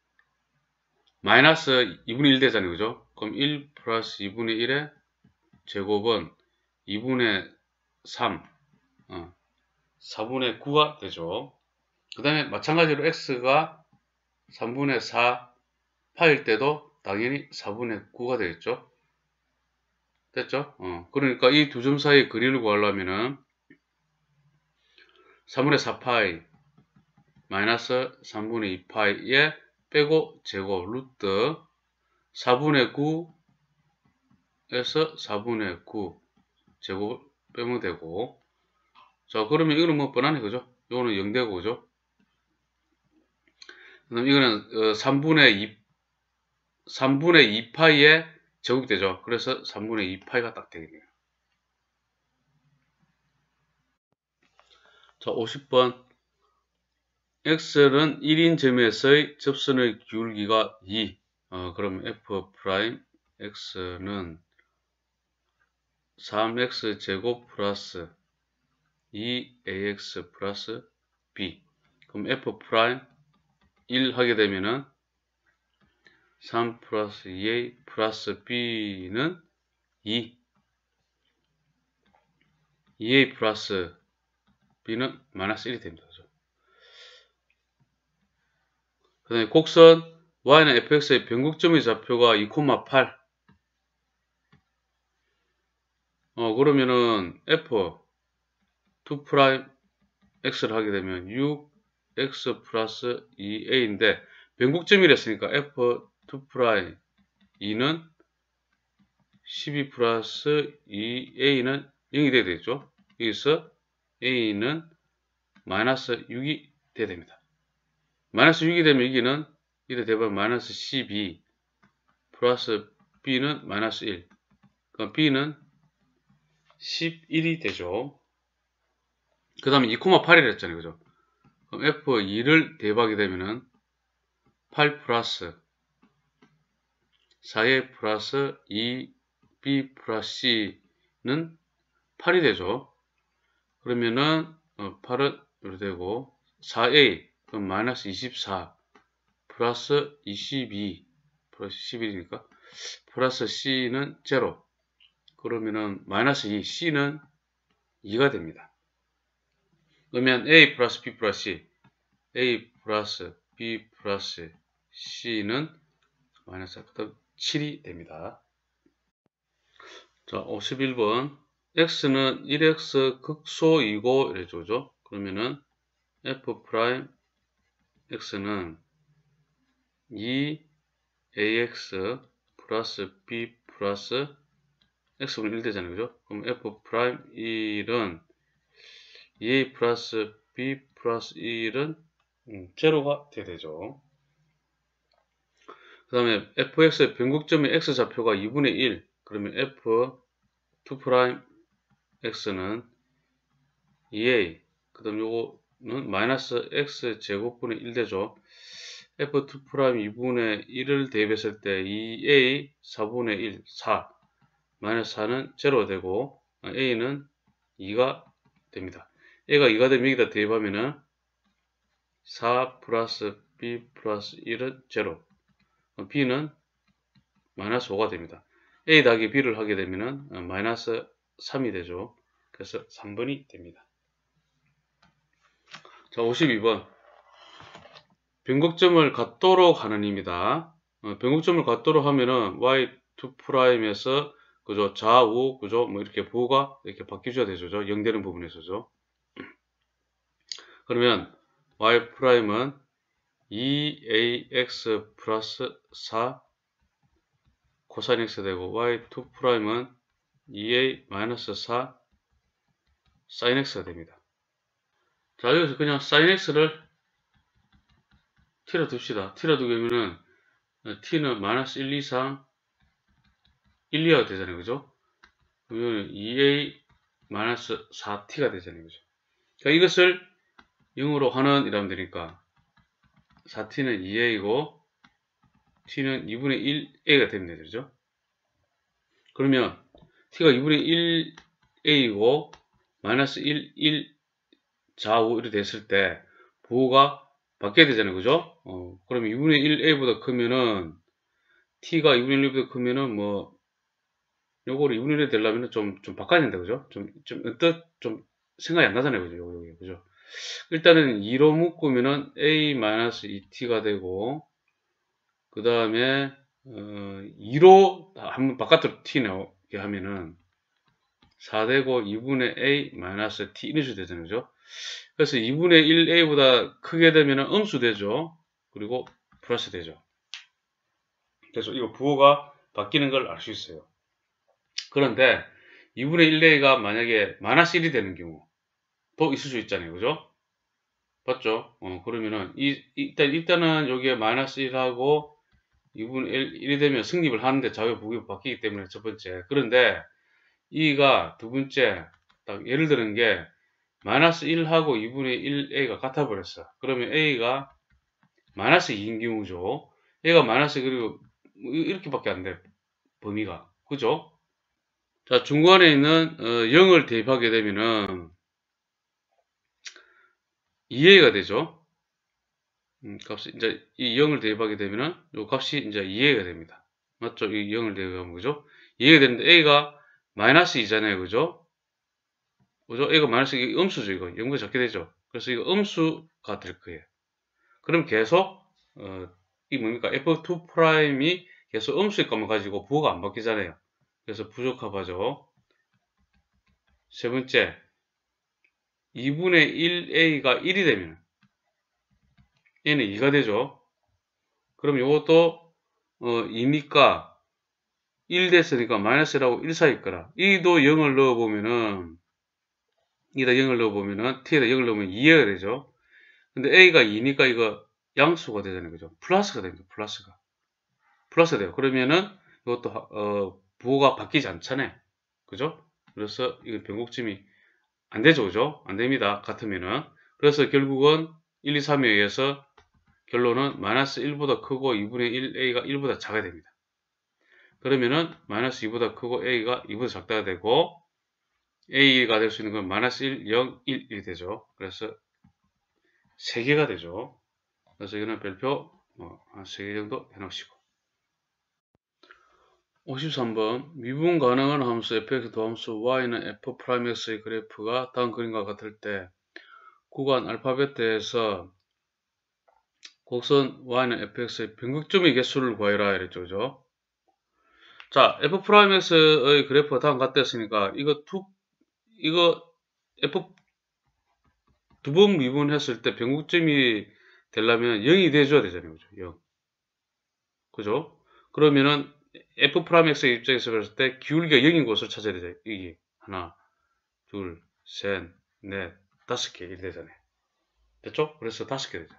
마이너스 2분의 1 되잖아요. 그죠? 그럼 1 플러스 2분의 1의 제곱은 2분의 3, 4분의 9가 되죠. 그 다음에 마찬가지로 x가 3분의 4 파일 때도 당연히 4분의 9가 되겠죠. 됐죠? 그러니까 이 두 점 사이의 거리를 구하려면은 3분의 4파이 마이너스 3분의 2파이에 빼고 제곱 루트 4분의 9에서 4분의 9 제곱 빼면 되고, 자, 그러면 이거는 뭐 뻔하네, 그죠? 이거는 0 되고, 그죠? 그다음 이거는 3분의 2파이의 제곱이 되죠. 그래서 3분의 2파이가 딱 되겠네요. 자, 50번. x는 1인 점에서의 접선의 기울기가 2. 그러면 f 프라임 x는 3x 제곱 플러스 2ax 플러스 b. 그럼 f 프라임 1 하게 되면은 3 플러스 2a 플러스 b는 2. 2a 플러스 b는 마이너스 1이 됩니다. 그 다음에 곡선 y는 fx의 변곡점의 좌표가 2,8. 그러면은 f 2 프라임 x를 하게 되면 6x 플러스 2a인데 변곡점이랬으니까 f 2 프라임 2는 12 플러스 2a는 0이 돼야 되겠죠. 여기서 a는 마이너스 6이 돼야 됩니다. 마이너스 6이 되면 여기는 이래 되면 마이너스 12 플러스 b는 마이너스 1. 그럼 b는 11이 되죠. 그 다음에 2,8이라 했잖아요. 그죠? 그럼 f2를 대입하게 되면은 8 플러스 4a 플러스 2b 플러스 c는 8이 되죠. 그러면은 8은 이렇게 되고 4a 그럼 마이너스 24 플러스 22 플러스 11이니까 플러스 c는 0. 그러면은 마이너스 2 c는 2가 됩니다. 그러면 a 플러스 b 플러스 c a 플러스 b 플러스 c는 마이너스 7이 됩니다. 자, 51번 x는 1x 극소이고 이래죠. 그죠? 그러면은 f 프라임 x는 2ax 플러스 b 플러스 x분의 1 되잖아요. 그죠? 그럼 f 프라임 1은 2a 플러스 b 플러스 1은 제로가 돼야 되죠. 그 다음에 fx의 변곡점의 x좌표가 2분의 1. 그러면 f2 프라임 x는 2a. 그 다음 요거는 마이너스 x 제곱분의 1 되죠. f2 프라임 2분의 1을 대입했을 때 2a 4분의 1, 4. 마이너스 4는 제로가 되고 a는 2가 됩니다. a가 2가 되면 여기다 대입하면은 4 플러스 b 플러스 1은 제로. b는 마이너스 5가 됩니다. a 더하기 b를 하게 되면은 마이너스 3이 되죠. 그래서 3번이 됩니다. 자, 52번. 변곡점을 갖도록 하는 입니다. 변곡점을 갖도록 하면은 y2'에서 그죠? 좌우 그죠? 뭐 이렇게 부호가 이렇게 바뀌어줘야 되죠. 0 되는 부분에서죠. 그러면 y'은 2ax 플러스 4 코사인 x 되고 y2'은 2a 마이너스 4 사인 x가 됩니다. 자, 여기서 그냥 사인 x를 t로 둡시다. t로 두면은 t는 마이너스 1, 2, 3, 1, 2가 되잖아요. 그죠? 그러면 2a 마이너스 4t가 되잖아요. 그죠? 그러니까 이것을 0으로 환원이라면 되니까 4t는 2a이고 t는 2분의 1a가 됩니다. 그죠? 그러면 t가 2분의 1a이고 마이너스 1, 1 좌우 이렇게 됐을 때 부호가 바뀌어야 되잖아요. 그죠? 그러면 2분의 1a보다 크면은 t가 2분의 1보다 크면은 뭐 요거를 2분의 1이 되려면 좀 바꿔야 된다. 그죠? 좀 생각이 안 나잖아요. 그죠? 요게 그죠? 일단은 2로 묶으면은 a-2t가 되고 그 다음에 2로 한번 바깥으로 t 나오게 하면은 4되고 2분의 a-t 이런 식으로 되잖아요. 그죠? 그래서 2분의 1a보다 크게 되면 음수 되죠. 그리고 플러스 되죠. 그래서 이거 부호가 바뀌는 걸 알 수 있어요. 그런데 2분의 1a가 만약에 마이너스 1이 되는 경우도 있을 수 있잖아요. 그죠? 맞죠? 그러면은 일단은 여기에 마이너스 1하고 2분의 1이 되면 승립을 하는데 좌우 부호가 바뀌기 때문에 첫 번째. 그런데 이가 두 번째 딱 예를 드는 게 마이너스 1하고 2분의 1a가 같아 버렸어. 그러면 a가 마이너스 2인 경우죠. a가 마이너스 그리고 이렇게밖에 안 돼. 범위가. 그죠? 자, 중간에 있는 0을 대입하게 되면은 2a가 되죠. 값이 이제 이 0을 대입하게 되면은 요 값이 이제 2a가 됩니다. 맞죠? 이 0을 대입하면 그죠? 2a가 되는데 a가 마이너스 2잖아요. 그죠? 그죠? a가 마이너스 음수죠. 이거 0보다 작게 되죠. 그래서 이거 음수가 될 거예요. 그럼 계속 이 뭡니까? f2'이 계속 음수일 것만 가지고 부호가 안 바뀌잖아요. 그래서 부적합하죠. 세 번째, 2분의 1a가 1이 되면 얘는 2가 되죠. 그럼 이것도 2니까 1 됐으니까 마이너스 1하고 1 사이일 거라. 이도 0을 넣어보면은 t에다 0을 넣으면 2가 되죠. 근데 a가 2니까 이거 양수가 되잖아요. 그죠? 플러스가 됩니다. 플러스 돼요. 그러면은 이것도 부호가 바뀌지 않잖아요. 그죠? 그래서 이거 변곡점이 안 되죠. 그죠? 안 됩니다. 같으면은. 그래서 결국은 1, 2, 3에 의해서 결론은 마이너스 1보다 크고 2분의 1a가 1보다 작아야 됩니다. 그러면은 마이너스 2보다 크고 a가 2보다 작다가 되고 a가 될 수 있는 건 마이너스 1, 0, 1, 1이 되죠. 그래서 3개가 되죠. 그래서 이거는 별표 한 3개 정도 해놓으시고 53번 미분 가능한 함수 fx 도함수 y는 f'x의 그래프가 다음 그림과 같을 때 구간 알파벳에서 곡선 y는 fx의 변곡점의 개수를 구하여라 이랬죠. 그죠? 자, f'x의 그래프가 다음 같았으니까 이거 f 두 번 미분했을 때 변곡점이 되려면 0이 돼줘야 되잖아요. 그죠? 0. 그죠? 그러면은 f'x의 입장에서 봤을 때 기울기가 0인 곳을 찾아야 되잖아요. 이게 하나, 둘, 셋, 넷, 5개 이렇게 되잖아요. 됐죠? 그래서 5개 되죠.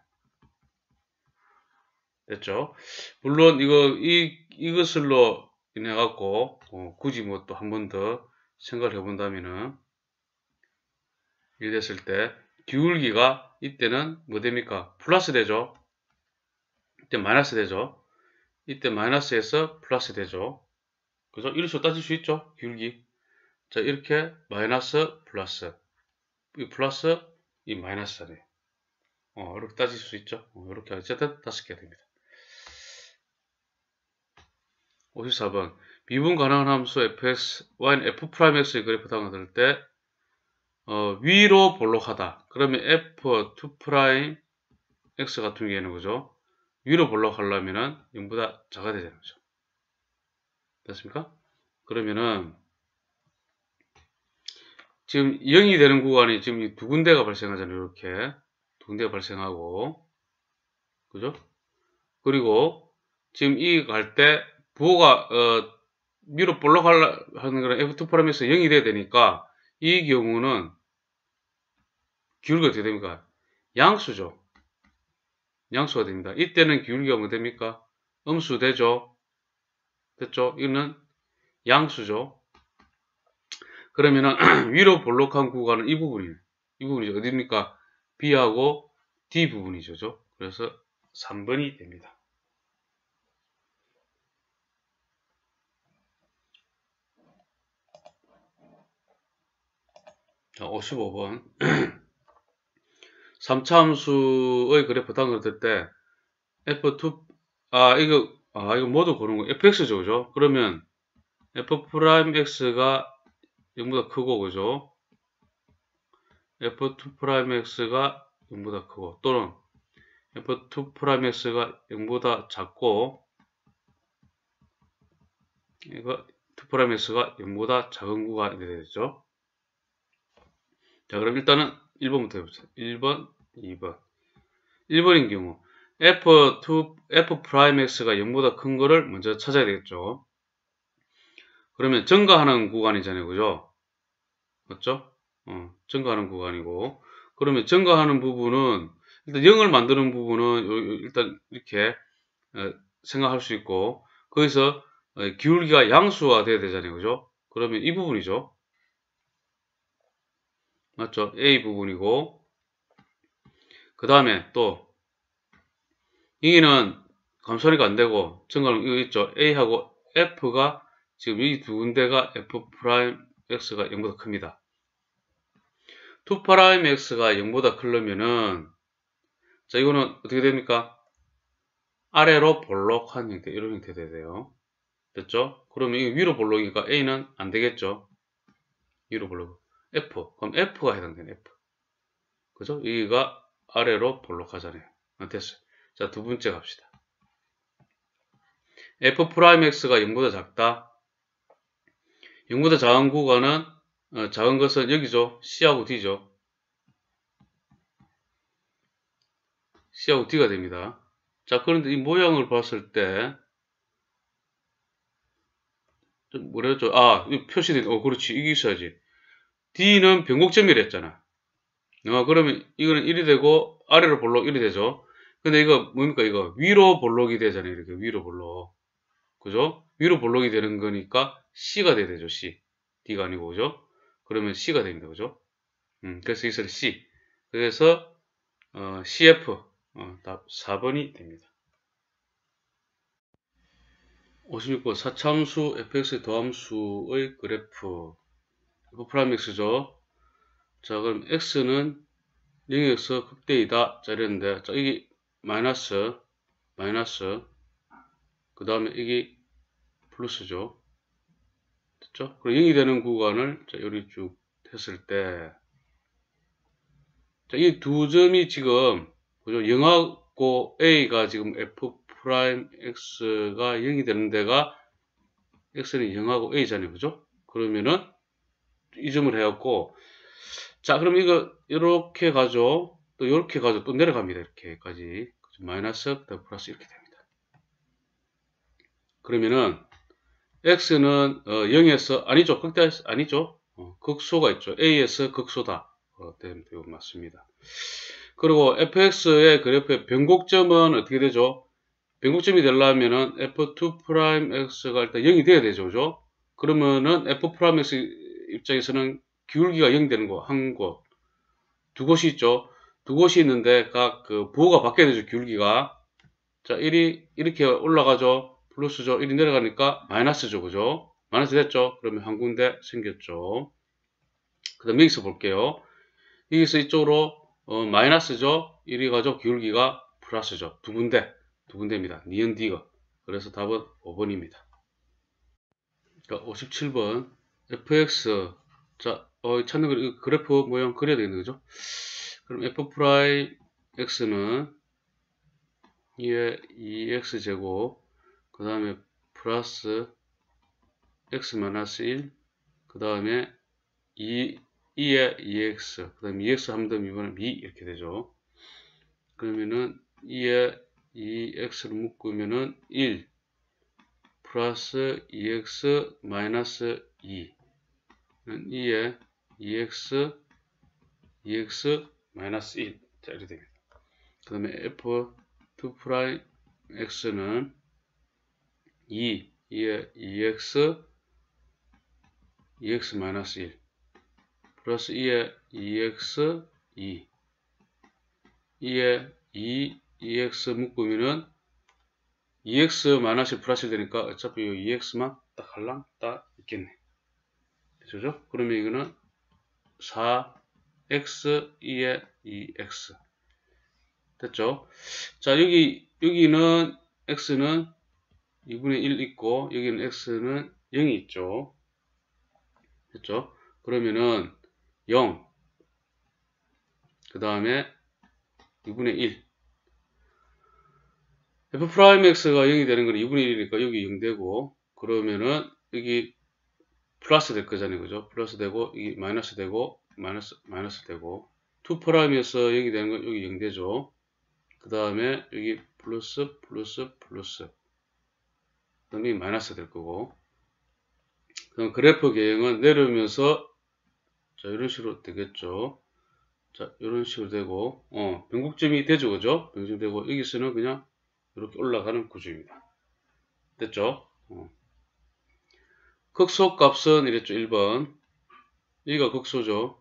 됐죠? 물론 이것을로 인해 갖고 굳이 뭐 또 한 번 더 생각을 해본다면은 이래 됐을 때 기울기가 이때는 뭐 됩니까? 플러스 되죠? 이때 마이너스 되죠? 이때 마이너스에서 플러스 되죠? 그죠? 이럴 수 따질 수 있죠? 기울기. 자, 이렇게 마이너스 플러스 이 플러스 이 마이너스잖아요. 이렇게 따질 수 있죠? 이렇게 어쨌든 5개가 됩니다. 54번 미분 가능한 함수 fx, y는 f'x의 그래프 다음과 같을 때 위로 볼록하다. 그러면 f2' x 같은 경우에는 그죠? 위로 볼록 하려면은 0보다 작아야 되는 거죠. 됐습니까? 그러면은 지금 0이 되는 구간이 지금 두 군데가 발생하잖아요. 이렇게 두 군데가 발생하고, 그죠? 그리고 지금 이 갈 때 부호가 위로 볼록 하는 거는 F2 프라임에서 0이 돼야 되니까 이 경우는 기울기가 어떻게 됩니까? 양수죠. 양수가 됩니다. 이때는 기울기가 뭐 됩니까? 음수 되죠? 됐죠? 이거는 양수죠. 그러면은 위로 볼록한 구간은 이 부분이에요. 이 부분이죠. 어디입니까? B하고 D 부분이죠. 그래서 3번이 됩니다. 자, 55번. 3차 함수의 그래프 단그를 뜰 때 F2, 이거 모두 고른 거 fx죠, 그죠? 그러면 f'x가 0보다 크고, 그죠? f2'x가 0보다 크고, 또는 f2'x가 0보다 작고, 이거 2'x가 0보다 작은 구간이 되겠죠? 자, 그럼 일단은 1번부터 해보세요. 1번, 2번. 1번인 경우, f'x가 0보다 큰 거를 먼저 찾아야 되겠죠? 그러면 증가하는 구간이잖아요, 그죠? 맞죠? 증가하는 구간이고, 그러면 증가하는 부분은, 일단 0을 만드는 부분은 일단 이렇게 생각할 수 있고, 거기서 기울기가 양수가 돼야 되잖아요, 그죠? 그러면 이 부분이죠. 맞죠? A 부분이고, 그 다음에 또, 여기는 감소하니까 안 되고, 증가는 이거 있죠? A하고 F가 지금 이 두 군데가 F'X가 0보다 큽니다. 2'X가 0보다 크려면은, 자, 이거는 어떻게 됩니까? 아래로 볼록한 형태, 이런 형태 돼야 돼요. 됐죠? 그러면 이거 위로 볼록이니까 A는 안 되겠죠? 위로 볼록. F. 그럼 F가 해당되네, F. 그죠? 여기가 아래로 볼록하잖아요. 됐어요. 자, 두 번째 갑시다. F'X가 0보다 작다. 0보다 작은 구간은, 작은 것은 여기죠. C하고 D죠. C하고 D가 됩니다. 자, 그런데 이 모양을 봤을 때, 좀 뭐랬죠? 표시된, 그렇지. 이게 있어야지. D는 변곡점이랬잖아. 그러면 이거는 1이 되고, 아래로 볼록 1이 되죠. 근데 이거 뭡니까? 이거 위로 볼록이 되잖아요. 이렇게 위로 볼록. 그죠? 위로 볼록이 되는 거니까 C가 돼야 되죠. C. D가 아니고, 그죠? 그러면 C가 됩니다. 그죠? 그래서 여기서 C. 그래서, CF. 답 4번이 됩니다. 56번 사차함수 fx의 더함수의 그래프 F'X죠. 자, 그럼 x는 0에서 극대이다. 자, 이랬는데, 자, 이게 마이너스, 그 다음에 이게 플러스죠. 됐죠? 그리고 0이 되는 구간을, 자, 요리 쭉 했을 때, 자, 이 두 점이 지금, 그죠? 0하고 a가 지금 F'X가 0이 되는 데가 x는 0하고 a잖아요. 그죠? 그러면은, 이 점을 해갖고, 자, 그럼 이거, 이렇게 가죠. 또 이렇게 가죠. 또 내려갑니다. 이렇게까지. 마이너스, 플러스 이렇게 됩니다. 그러면은, x는, 0에서, 아니죠. 극대, 아니죠. 극소가 있죠. a에서 극소다. 되면 맞습니다. 그리고 fx의 그래프의 변곡점은 어떻게 되죠? 변곡점이 되려면은 f2'x가 일단 0이 돼야 되죠. 그죠? 그러면은 f'x 입장에서는 기울기가 0 되는 거, 한 곳. 두 곳이 있죠. 두 곳이 있는데 각 그 부호가 바뀌어야 되죠. 기울기가. 자, 1이 이렇게 올라가죠. 플러스죠. 1이 내려가니까 마이너스죠. 그죠? 마이너스 됐죠? 그러면 한 군데 생겼죠. 그 다음 여기서 볼게요. 여기서 이쪽으로 마이너스죠. 1이 가죠. 기울기가 플러스죠. 두 군데입니다. 니은 D가. 그래서 답은 5번입니다. 자, 57번 fx. 자, 찾는 거 그래프 모양 그려야 되겠네. 그죠? 그럼 F'X는 2의 2x제곱 그 다음에 플러스 x-1 그 다음에 2의 2x 그 다음에 2x 한 번 더 미분하면 2 이렇게 되죠. 그러면은 2의 2x를 묶으면은 1 플러스 2x 마이너스 2는 2의 2x 마이너스 1 자 이렇게 됩니다. 그 다음에 f2 프라임 x는 2의 2x 마이너스 1 플러스 2의 2x 2의 2x 묶으면은 2x 마이너스 1 플러스 1 되니까 어차피 이 2x만 딱 할랑 딱 있겠네. 그죠? 그러면 이거는 4x 2의 2x 됐죠? 자 여기는 x는 2분의 1 있고 여기는 x는 0이 있죠. 됐죠? 그러면은 0 그 다음에 2분의 1 f'x가 0이 되는 건 2분의 1이니까 여기 0 되고 그러면은 여기 플러스 될 거잖아요. 그죠? 플러스 되고 이 마이너스 되고 마이너스 되고 2'이어서 0이 되는 건 여기 0 되죠. 그 다음에 여기 플러스 그 다음에 마이너스 될 거고 그럼 그래프 계형은 내려오면서 자 이런 식으로 되겠죠. 자 이런 식으로 되고 변곡점이 되죠. 그죠? 변곡점이 되고 여기서는 그냥 이렇게 올라가는 구조입니다. 됐죠? 극소 값은 이랬죠. 1번 여기가 극소죠.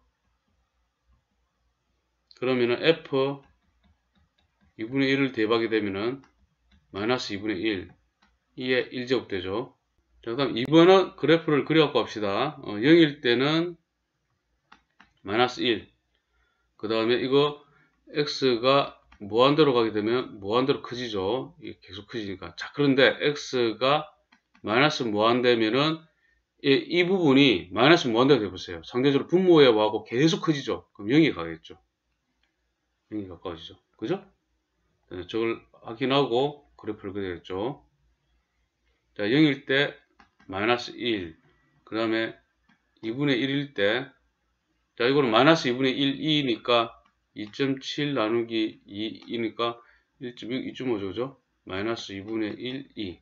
그러면은 f 2분의 1을 대입하게 되면은 마이너스 2분의 1 2의 1제곱 되죠. 자, 그 다음 2번은 그래프를 그려갖고 합시다. 0일 때는 마이너스 1. 그 다음에 이거 x가 무한대로 가게 되면 무한대로 커지죠. 이게 계속 커지니까. 자, 그런데 x가 마이너스 무한대면은 이 부분이 마이너스 무한대가 되어보세요. 상대적으로 분모하고 계속 커지죠. 그럼 0이 가겠죠. 0이 가까워지죠. 그죠? 저걸 확인하고 그래프를 그려야겠죠. 자, 0일 때 마이너스 1. 그 다음에 2분의 1일 때 자, 이거는 마이너스 2분의 1, 2니까 2.7 나누기 2이니까 1.6, 2.5죠, 그죠? 마이너스 2분의 1, 2.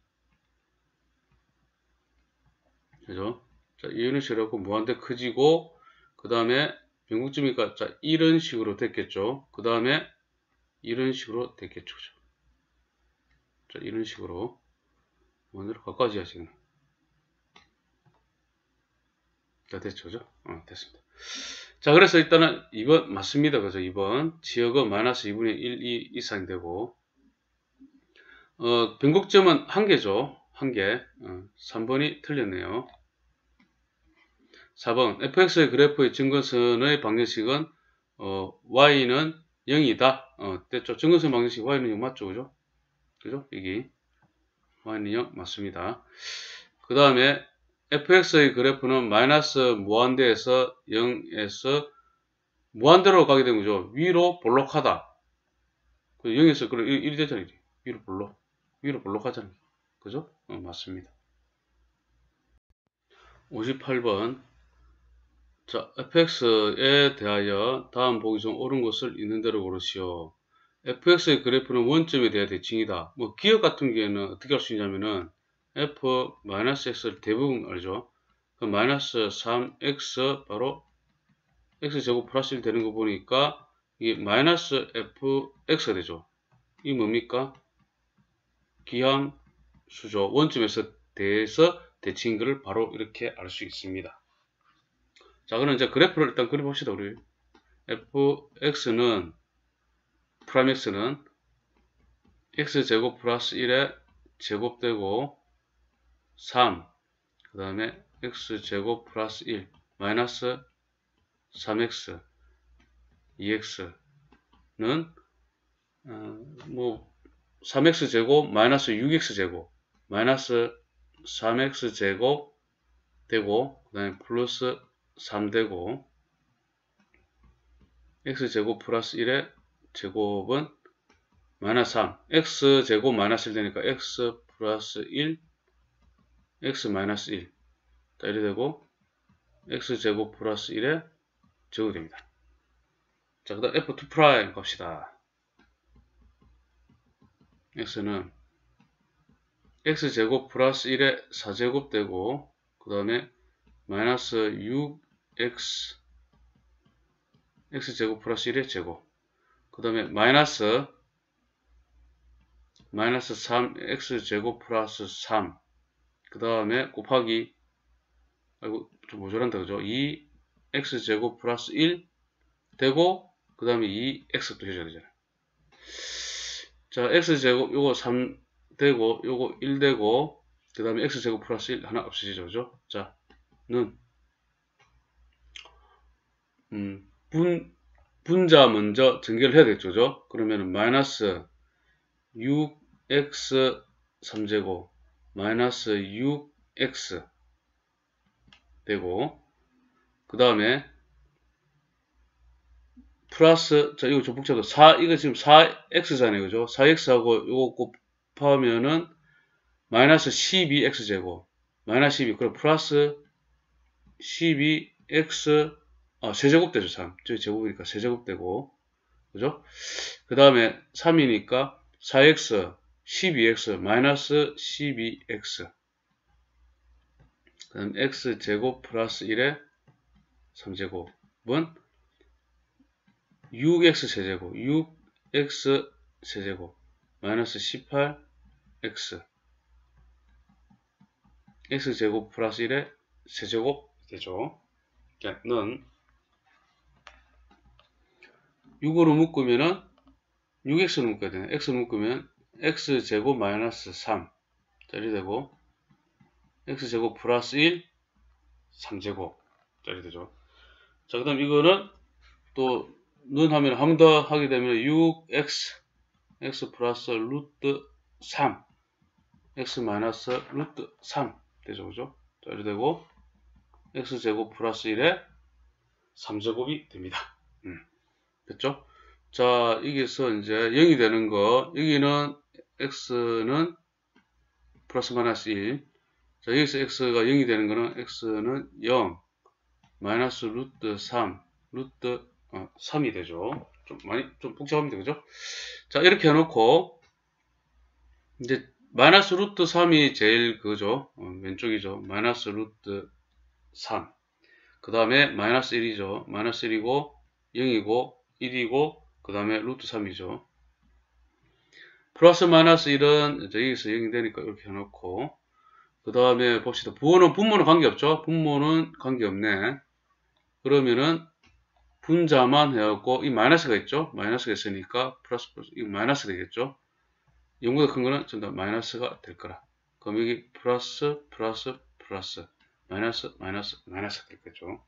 그죠? 자, 이런 식으로 하고 무한대 커지고, 그 다음에 변곡점이니까, 자, 이런 식으로 됐겠죠? 그 다음에 이런 식으로 됐겠죠, 그죠? 자, 이런 식으로. 무한대로 가까워져야 지금. 자, 됐죠, 그죠? 됐습니다. 자, 그래서 일단은 2번 맞습니다. 그죠? 2번. 지역은 마이너스 2분의 1, 2 이상 되고, 변곡점은 1개죠. 1개. 3번이 틀렸네요. 4번. fx의 그래프의 증거선의 방정식은, y는 0이다. 됐죠? 증거선 방정식 y는 0 맞죠? 그죠? 그죠? 여기. y는 0 맞습니다. 그 다음에 fx의 그래프는 마이너스 무한대에서 0에서 무한대로 가게 되는 거죠. 위로 볼록하다. 0에서 그래 1이 되잖아요. 위로 볼록하잖아요. 그죠? 맞습니다. 58번. 자, fx에 대하여 다음 보기 중 옳은 것을 있는 대로 고르시오. fx의 그래프는 원점에 대한 대칭이다. 뭐 기억 같은 경우에는 어떻게 할 수 있냐면은 f-x를 대부분 알죠. 그 마이너스 3x 바로 x제곱 플러스 1 되는 거 보니까 이게 마이너스 fx가 되죠. 이게 뭡니까? 기함수죠. 원점에서 대해서 대칭인 것을 바로 이렇게 알 수 있습니다. 자, 그럼 이제 그래프를 일단 그려봅시다, 우리. fx는, 프라임 x는 x제곱 플러스 1에 제곱되고 3, 그 다음에 x제곱 플러스 1, 마이너스 3x, 2x는, 뭐, 3x제곱, 마이너스 6x제곱, 마이너스 3x제곱 되고, 그 다음에 플러스 3되고, x제곱 플러스 1의 제곱은 마이너스 3. x제곱 마이너스 1 되니까 x 플러스 1, x 마이너스 1. 자, 이래 되고, x제곱 플러스 1에 제곱이 됩니다. 자, 그 다음 f2' 갑시다. x는 x제곱 플러스 1에 4제곱 되고, 그 다음에 마이너스 6x, x제곱 플러스 1의 제곱. 그 다음에 마이너스 3, x제곱 플러스 3. 그 다음에 곱하기, 아이고, 좀 모자란다, 그죠? 2, x제곱 플러스 1 되고, 그 다음에 2x도 해줘야 되잖아요. 자, x제곱, 요거 3 되고, 요거 1 되고, 그 다음에 x제곱 플러스 1 하나 없어지죠, 그죠? 자, 는, 분자 먼저 전개를 해야 되겠죠, 그죠? 그러면은 마이너스 6x 3제곱 마이너스 6x 되고, 그 다음에 플러스, 자, 이거 좀 복잡하다. 4, 이거 지금 4x잖아요, 그죠? 4x하고 이거 곱하면은 마이너스 12x제곱 마이너스 12, 그럼 플러스 12x, 세제곱 되죠, 3. 저기 제곱이니까 세제곱 되고, 그죠? 그 다음에 3이니까 4x, 12x, 마이너스 12x. 그 다음 x제곱 플러스 1에 3제곱은 6x 세제곱, 6x 세제곱, 마이너스 18x. x제곱 플러스 1에 세제곱 되죠. 는 6으로 묶으면은 6x로 묶어야 되네. x 묶으면 x제곱 마이너스 3 짜리 되고, x제곱 플러스 1 3제곱 짜리 되죠. 자, 그 다음 이거는 또 는 하면 한 번 더 하게 되면 6x x 플러스 루트 3 x 마이너스 루트 3 되죠, 그죠? 짜리 되고, x제곱 플러스 1에 3제곱이 됩니다. 됐죠? 자, 여기서 이제 0이 되는 거, 여기는 x는 플러스 마이너스 1. 자, 여기서 x가 0이 되는 거는 x는 0, 마이너스 루트 3, 루트 3이 되죠. 좀 복잡합니다. 그죠? 자, 이렇게 해놓고, 이제 마이너스 루트 3이 제일 그죠? 왼쪽이죠. 마이너스 루트 3. 그 다음에 마이너스 1이죠. 마이너스 1이고, 0이고, 1이고, 그 다음에 루트 3이죠. 플러스 마이너스 1은 여기서 0이 되니까 이렇게 해놓고, 그 다음에 봅시다. 분모는 관계없죠? 분모는 관계없네. 그러면은 분자만 해갖고 이 마이너스가 있죠? 마이너스가 있으니까 플러스 이거 마이너스 되겠죠? 0보다 큰 거는 전부 다 마이너스가 될 거라. 그럼 여기 플러스 마이너스 되겠죠?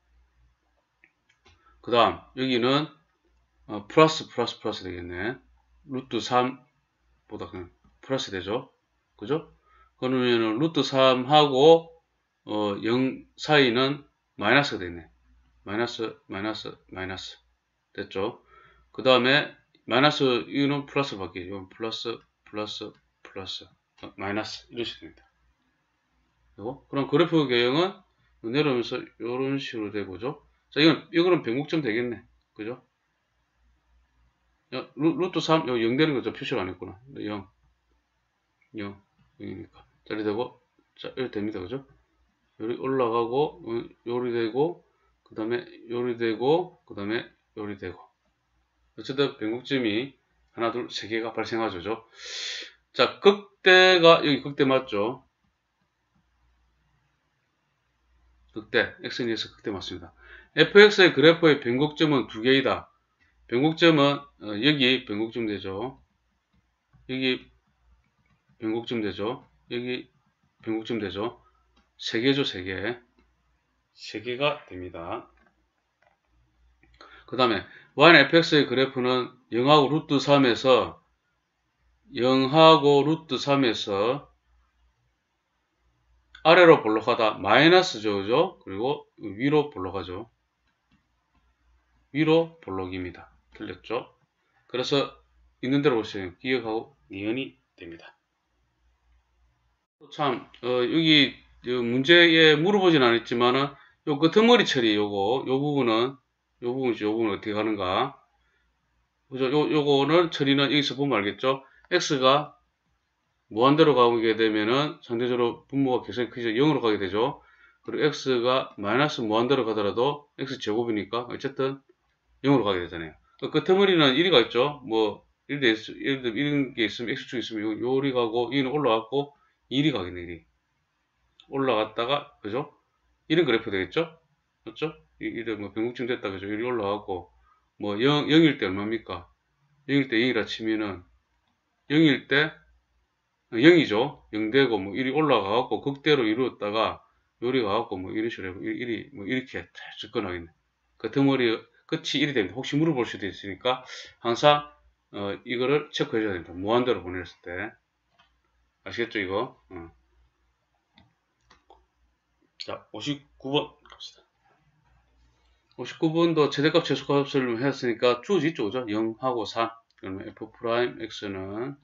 그 다음 여기는 플러스 되겠네. 루트 3보다 그냥 플러스 되죠? 그죠? 그러면은 루트 3하고 0 사이는 마이너스가 되네. 마이너스 됐죠? 그 다음에 마이너스 이거는 플러스 바뀌죠. 이건 플러스 마이너스 이런 식으로 됩니다. 그럼 그래프 개형은 내려오면서 이런 식으로 되고죠. 자, 이거는 변곡점 되겠네. 그죠? 루트 3, 0 되는 거죠. 표시를 안 했구나. 0이니까. 자, 이렇게 되고, 자, 이렇게 됩니다. 그죠? 요리 올라가고, 요리 되고, 그 다음에 요리 되고, 그 다음에 요리 되고. 어쨌든 변곡점이 하나, 둘, 세 개가 발생하죠. 자, 극대가, 여기 극대 맞죠? 극대, x에 의해서 극대 맞습니다. fx의 그래프의 변곡점은 두 개이다. 변곡점은 여기 변곡점 되죠. 여기 변곡점 되죠. 여기 변곡점 되죠. 세 개죠, 세 개. 세 개가 됩니다. 그 다음에 y는 fx의 그래프는 0하고 루트 3에서 0하고 루트 3에서 아래로 볼록하다. 마이너스죠, 그죠? 그리고 위로 볼록하죠. 위로 볼록입니다. 틀렸죠? 그래서 있는 대로 보시면 기억하고 니은이 됩니다. 참 여기 문제에 물어보진 않았지만은 요 끄트머리 처리 요 부분은 어떻게 하는가? 그죠? 요거는 처리는 여기서 보면 알겠죠? x가 무한대로 가게 되면은 상대적으로 분모가 계산이 크죠. 0으로 가게 되죠. 그리고 x가 마이너스 무한대로 가더라도 x제곱이니까 어쨌든 0으로 가게 되잖아요. 끄트머리는 1이 있죠. 뭐 예를 들어 이런 게 있으면 x축 있으면 요리 가고 여기는 올라갔고 1이 가겠네. 1이 올라갔다가 그죠? 이런 그래프 되겠죠? 맞죠? 이래 뭐 변곡점 됐다 그죠? 1이 올라가고 뭐 0일 때 얼마입니까? 0일 때 0이라 치면은 0일 때 0이죠. 0되고 뭐 1이 올라가갖고 극대로 이루었다가 요리 가갖고 뭐 이런 식으로 1이 뭐 이렇게 접근하겠네. 끄트머리 끝이 1이 됩니다. 혹시 물어볼 수도 있으니까 항상 이거를 체크해 줘야 됩니다. 무한대로 보냈을 때. 아시겠죠 이거? 자 59번 갑시다. 59번도 최대값 최소값을 했으니까 주어지 있죠. 그죠? 0하고 3. 그러면 f'x는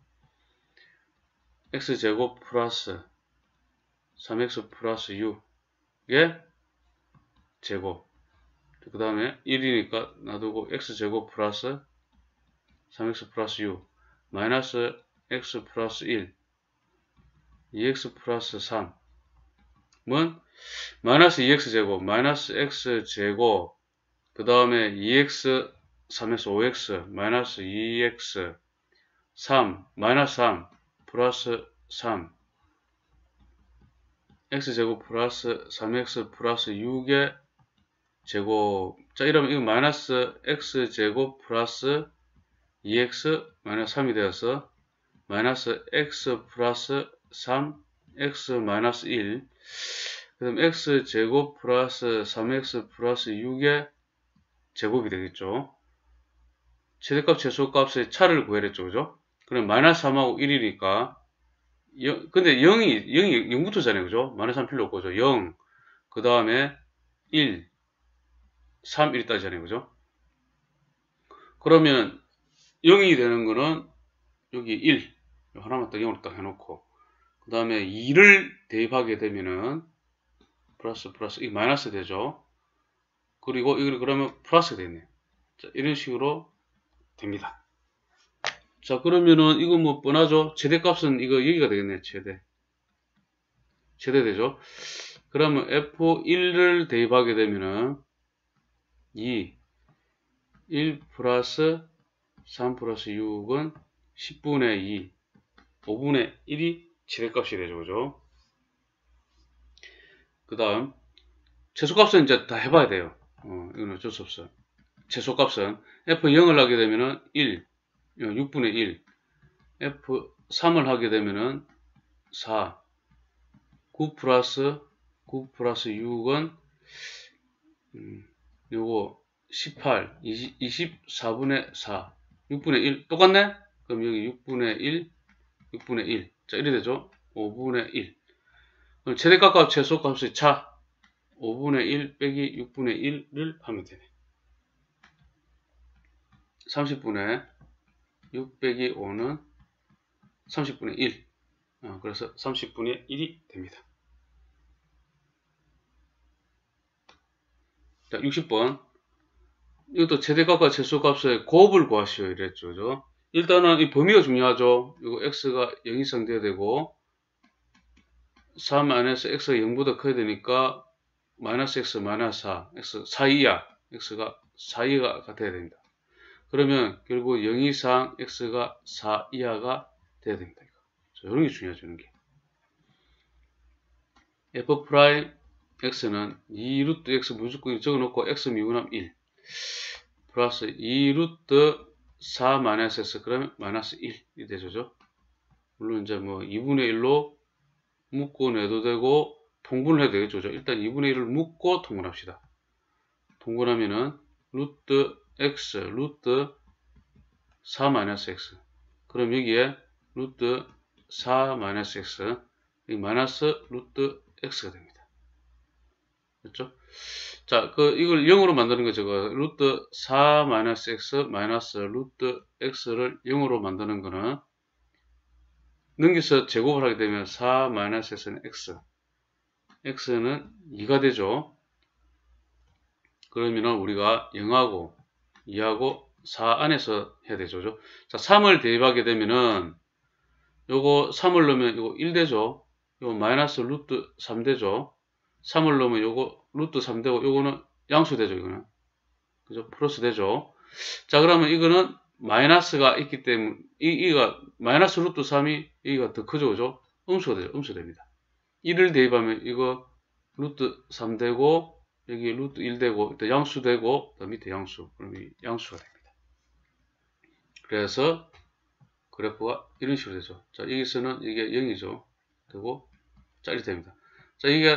x제곱 플러스 3x 플러스 6의 제곱. 그 다음에 1이니까 놔두고 x제곱 플러스 3x 플러스 6 마이너스 x 플러스 1 2x 플러스 3은 마이너스 2x제곱 마이너스 x제곱 그 다음에 2x 3에서 5x 마이너스 2x 3 마이너스 3 플러스 3 x제곱 플러스 3x 플러스 6의 제곱. 자, 이러면 이거 마이너스 x제곱 플러스 2x 마이너스 3이 되어서 마이너스 x 플러스 3 x 마이너스 1 그 다음 x제곱 플러스 3x 플러스 6의 제곱이 되겠죠. 최대값 최소값의 차를 구해냈죠. 그죠? 그럼 마이너스 3하고 1이니까 근데 0이 0부터잖아요. 그죠? 마이너스 3 필요 없고, 0, 그 다음에 1, 3, 1 따지잖아요. 그죠? 그러면 0이 되는 거는 여기 1, 하나만 딱 0으로 딱 해놓고, 그 다음에 2를 대입하게 되면은 플러스, 이 마이너스 되죠? 그리고 이걸 그러면 플러스가 되겠네요. 자, 이런 식으로 됩니다. 자, 그러면은 이거 뭐 뻔하죠? 최대값은 이거 여기가 되겠네. 최대 되죠? 그러면 F1을 대입하게 되면은 2, 1 플러스 3 플러스 6은 10분의 2, 5분의 1이 최대값이 되죠. 그죠? 그 다음, 최소값은 이제 다 해봐야 돼요. 이건 어쩔 수 없어요. 최소값은 F0을 하게 되면은 1, 6분의 1, F3을 하게 되면은 4, 9 플러스 6은 요거 18, 24분의 4, 6분의 1 똑같네? 그럼 여기 6분의 1, 6분의 1. 자, 이래 되죠? 5분의 1. 그럼 최대값과 최소값의 차 5분의 1 빼기 6분의 1을 하면 되네. 30분의 6 빼기 5는 30분의 1. 그래서 30분의 1이 됩니다. 자, 60번. 이것도 최대값과 최소값의 곱을 구하시오. 이랬죠. 그죠? 일단은 이 범위가 중요하죠. 이거 x가 0 이상 돼야 되고, 3 안에서 x가 0보다 커야 되니까, 마이너스 x, 마이너스 4, x 4 이하, x가 4 이하가 같아야 됩니다. 그러면 결국 0 이상 x가 4 이하가 돼야 됩니다. 자, 이런 게 중요하죠. 이런 게. f 프라임 x는 2루트 x 무조건 적어놓고 x 미분함 1 플러스 2루트 4 마이너스 x 그러면 마이너스 1이 되죠. 물론 이제 뭐 2분의 1로 묶고 내도 되고 통분을 해도 되겠죠. 일단 2분의 1을 묶고 통분합시다. 통분하면은 루트 x 루트 4 마이너스 x 그럼 여기에 루트 4 마이너스 x 여기 마이너스 루트 x가 됩니다. 그렇죠? 자, 이걸 0으로 만드는 거죠. 루트 4 마이너스 x 마이너스 루트 x를 0으로 만드는 거는 넘겨서 제곱을 하게 되면 4 마이너스 x는 x. x는 2가 되죠. 그러면은 우리가 0하고 2하고 4 안에서 해야 되죠. 그죠? 자, 3을 대입하게 되면은 요거 3을 넣으면 요거 1 되죠. 요거 마이너스 루트 3 되죠. 3을 넣으면 요거 루트 3 되고 요거는 양수 되죠. 이거는. 그죠? 플러스 되죠. 자, 그러면 이거는 마이너스가 있기 때문에 이가 마이너스 루트 3이 이가 더 크죠. 그죠? 음수가 되죠. 음수 됩니다. 1을 대입하면 이거 루트 3 되고 여기 루트 1 되고 일단 양수 되고 밑에 양수. 그럼 이 양수가 됩니다. 그래서 그래프가 이런 식으로 되죠. 자, 여기서는 이게 0이죠. 되고 짜릿됩니다. 자, 이게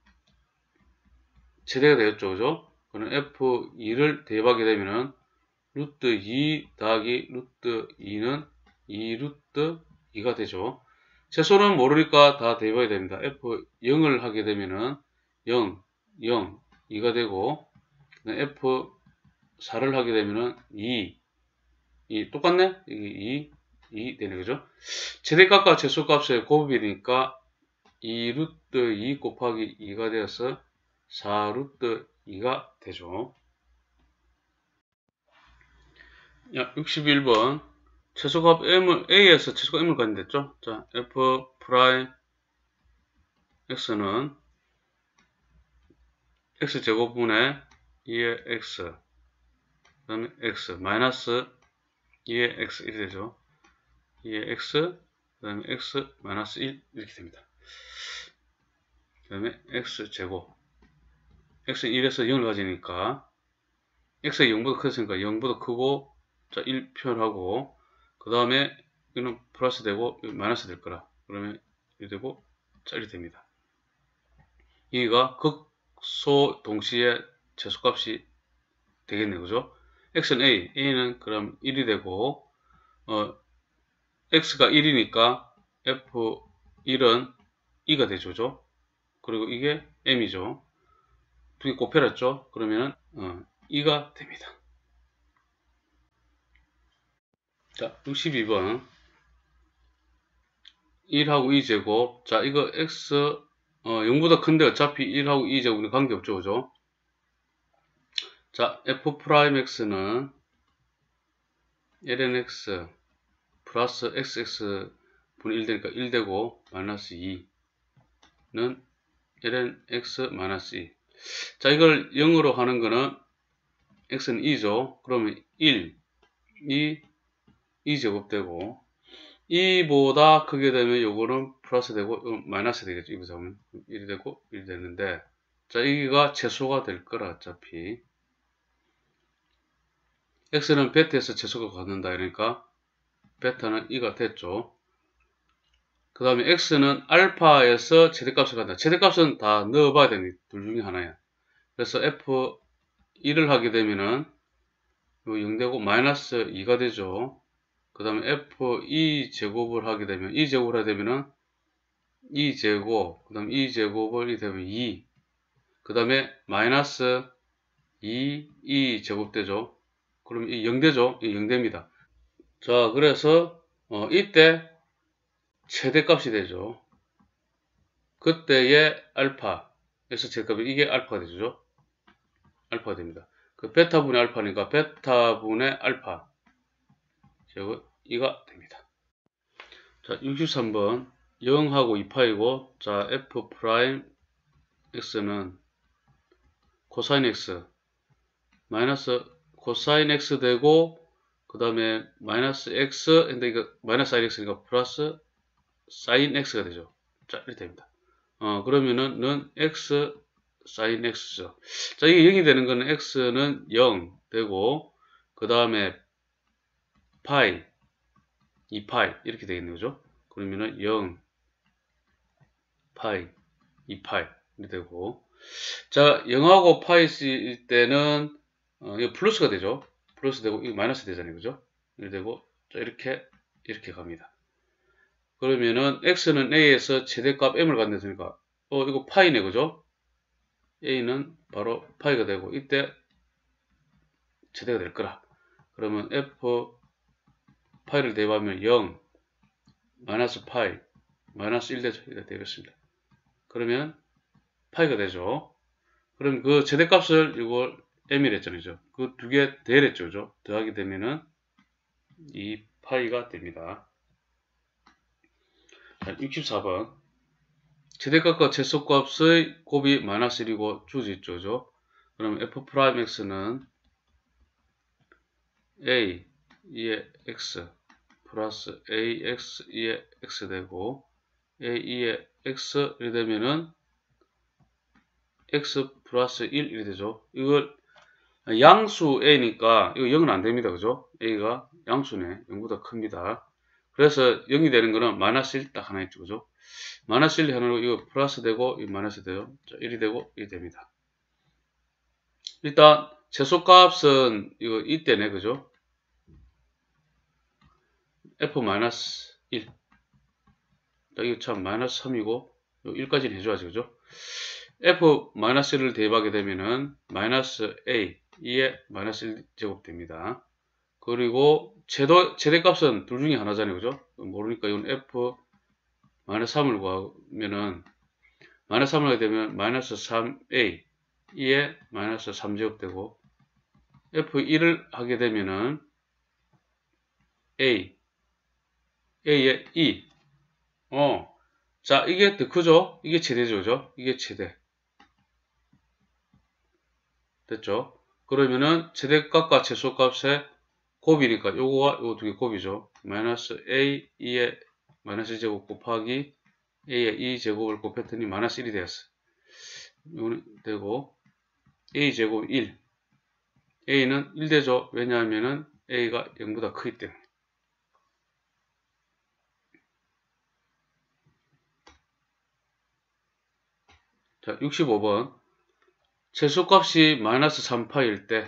최대가 되었죠. 그죠? 그럼 F2를 대입하게 되면은 루트 2 더하기 루트 2는 2 루트 2가 되죠. 최소는 모르니까 다 대입해야 됩니다. F0을 하게 되면은 0, 0, 2가 되고 F4를 하게 되면은 2, 똑같네? 이게 2 되네. 그죠? 최대값과 최소값의 곱이니까 2 루트 2 곱하기 2가 되어서 4 루트 2가 되죠. 61번 최소값 m을 a에서 최소값 m을 가진댔죠. 자, f 프라임 x는 x제곱분의 2의 x 그 다음에 x 마이너스 2의 x 이렇게 되죠. 2의 x 그 다음에 x 마이너스 1 이렇게 됩니다. 그 다음에 x제곱 x는 1에서 0을 가지니까 x가 0보다 크니까 0보다 크고 자 1 표현하고 그 다음에 이거는 플러스 되고 마이너스 될 거라. 그러면 이렇게 되고 자 이렇게 됩니다. 여기가 극소 동시에 최소값이 되겠네요. 그죠? x는 a는 그럼 1이 되고 x가 1이니까 f1은 2가 되죠. 그죠? 그리고 이게 m이죠. 두 개 곱해놨죠? 그러면은 2가 됩니다. 자, 62번 1하고 2제곱. 자, 이거 x 0보다 큰데 어차피 1하고 2제곱은 관계없죠. 그죠? 자, f'x는 ln x 플러스 xx 분의 1 되니까 1 되고 마이너스 2는 ln x 마이너스 2. 자, 이걸 0으로 하는 거는 x는 2죠. 그러면 1, 2제곱 되고 2보다 크게 되면 요거는 플러스 되고 마이너스 되겠죠. 여기서 하면 1이 되고 1이 되는데 자, 여기가 최소가 될 거라 어차피 x는 베타에서 최소가 갖는다 그러니까 베타는 2가 됐죠. 그 다음에 x는 알파에서 최대값을 갖는다. 최대값은 다 넣어봐야 됩니다. 둘 중에 하나야. 그래서 f1을 하게 되면은 0 되고 마이너스 2가 되죠. 그 다음에 f2 제곱을 하게 되면 2제곱을 하게 되면은 2제곱 그 다음 2제곱을 되면 2 그 다음에 마이너스 2제곱 되죠. 그럼 이 0되죠. 이 0됩니다. 자, 그래서 이때 최대값이 되죠. 그때의 알파에서 최대값이 이게 알파가 되죠. 알파가 됩니다. 그 베타분의 알파니까 베타분의 알파 제곱 2가 됩니다. 자, 63번 0하고 2파이고 자, f 프라임 x는 코사인 x 마이너스 코사인 x 되고 그 다음에 마이너스 x 근데 이거 마이너스 sin x니까 플러스 sin x가 되죠. 자, 이렇게 됩니다. 그러면은 는 x sin x죠. 자, 이게 0이 되는 거는 x는 0 되고 그 다음에 파이 2파이 이렇게 되겠네요. 그죠? 그러면은 0 파이 2파이 이렇게 되고 자, 0하고 파이 있을 때는 이거 플러스가 되죠. 플러스 되고 이거 마이너스 되잖아요. 그죠? 이렇게 되고 자, 이렇게 갑니다. 그러면은 x는 a에서 최대값 m을 갖는다니까 이거 파이네. 그죠? a는 바로 파이가 되고 이때 최대가 될 거라. 그러면 f 파이를 대입하면 0, 마이너스 파이, 마이너스 1 되죠. 이렇게 되겠습니다. 그러면 파이가 되죠. 그럼 그 최대값을 이걸 m이라 했잖아요. 그 두 개 대랬죠. 그죠? 더하게 되면은 이 파이가 됩니다. 자, 64번. 최대값과 최소값의 곱이 마이너스 1이고 주어져 있죠. 그죠? 그럼 f'x는 a 2의 x 플러스 ax 2의 x 되고 a 2의 x 이렇게 되면은 x 플러스 1 이렇게 되죠. 이걸 양수 a니까 이거 0은 안 됩니다. 그죠? a가 양수네. 0보다 큽니다. 그래서 0이 되는 거는 마이너스 1 딱 하나 있죠. 그죠? 마이너스 1 하나로 이거 플러스 되고 이 마이너스 돼요. 자, 1이 되고 1이 됩니다. 일단 최소값은 이거 이때네. 그죠? f 마이너스 1. 자, 이거 참 마이너스 3이고 1까지는 해줘야지. 그죠? f 마이너스 1을 대입하게 되면은 마이너스 a 2의 마이너스 1제곱 됩니다. 그리고 최대값은 둘 중에 하나잖아요. 그죠? 모르니까 이건 f 마이너스 3을 구하면은 마이너스 3을 하게 되면 마이너스 3a 2의 마이너스 3제곱 되고 f1을 하게 되면은 a의 2. 자, 이게 더 크죠? 이게 최대죠. 그죠? 이게 최대. 됐죠? 그러면은 최대값과 최소값의 곱이니까 요거와 요거 두 개 곱이죠. 마이너스 a 2의 마이너스 1제곱 곱하기 a의 2제곱을 곱했더니 마이너스 1이 되었어. 요거는 되고 a제곱 1. a는 1 되죠. 왜냐하면은 a가 0보다 크기 때문에. 자, 65번. 최소값이 마이너스 3파일 때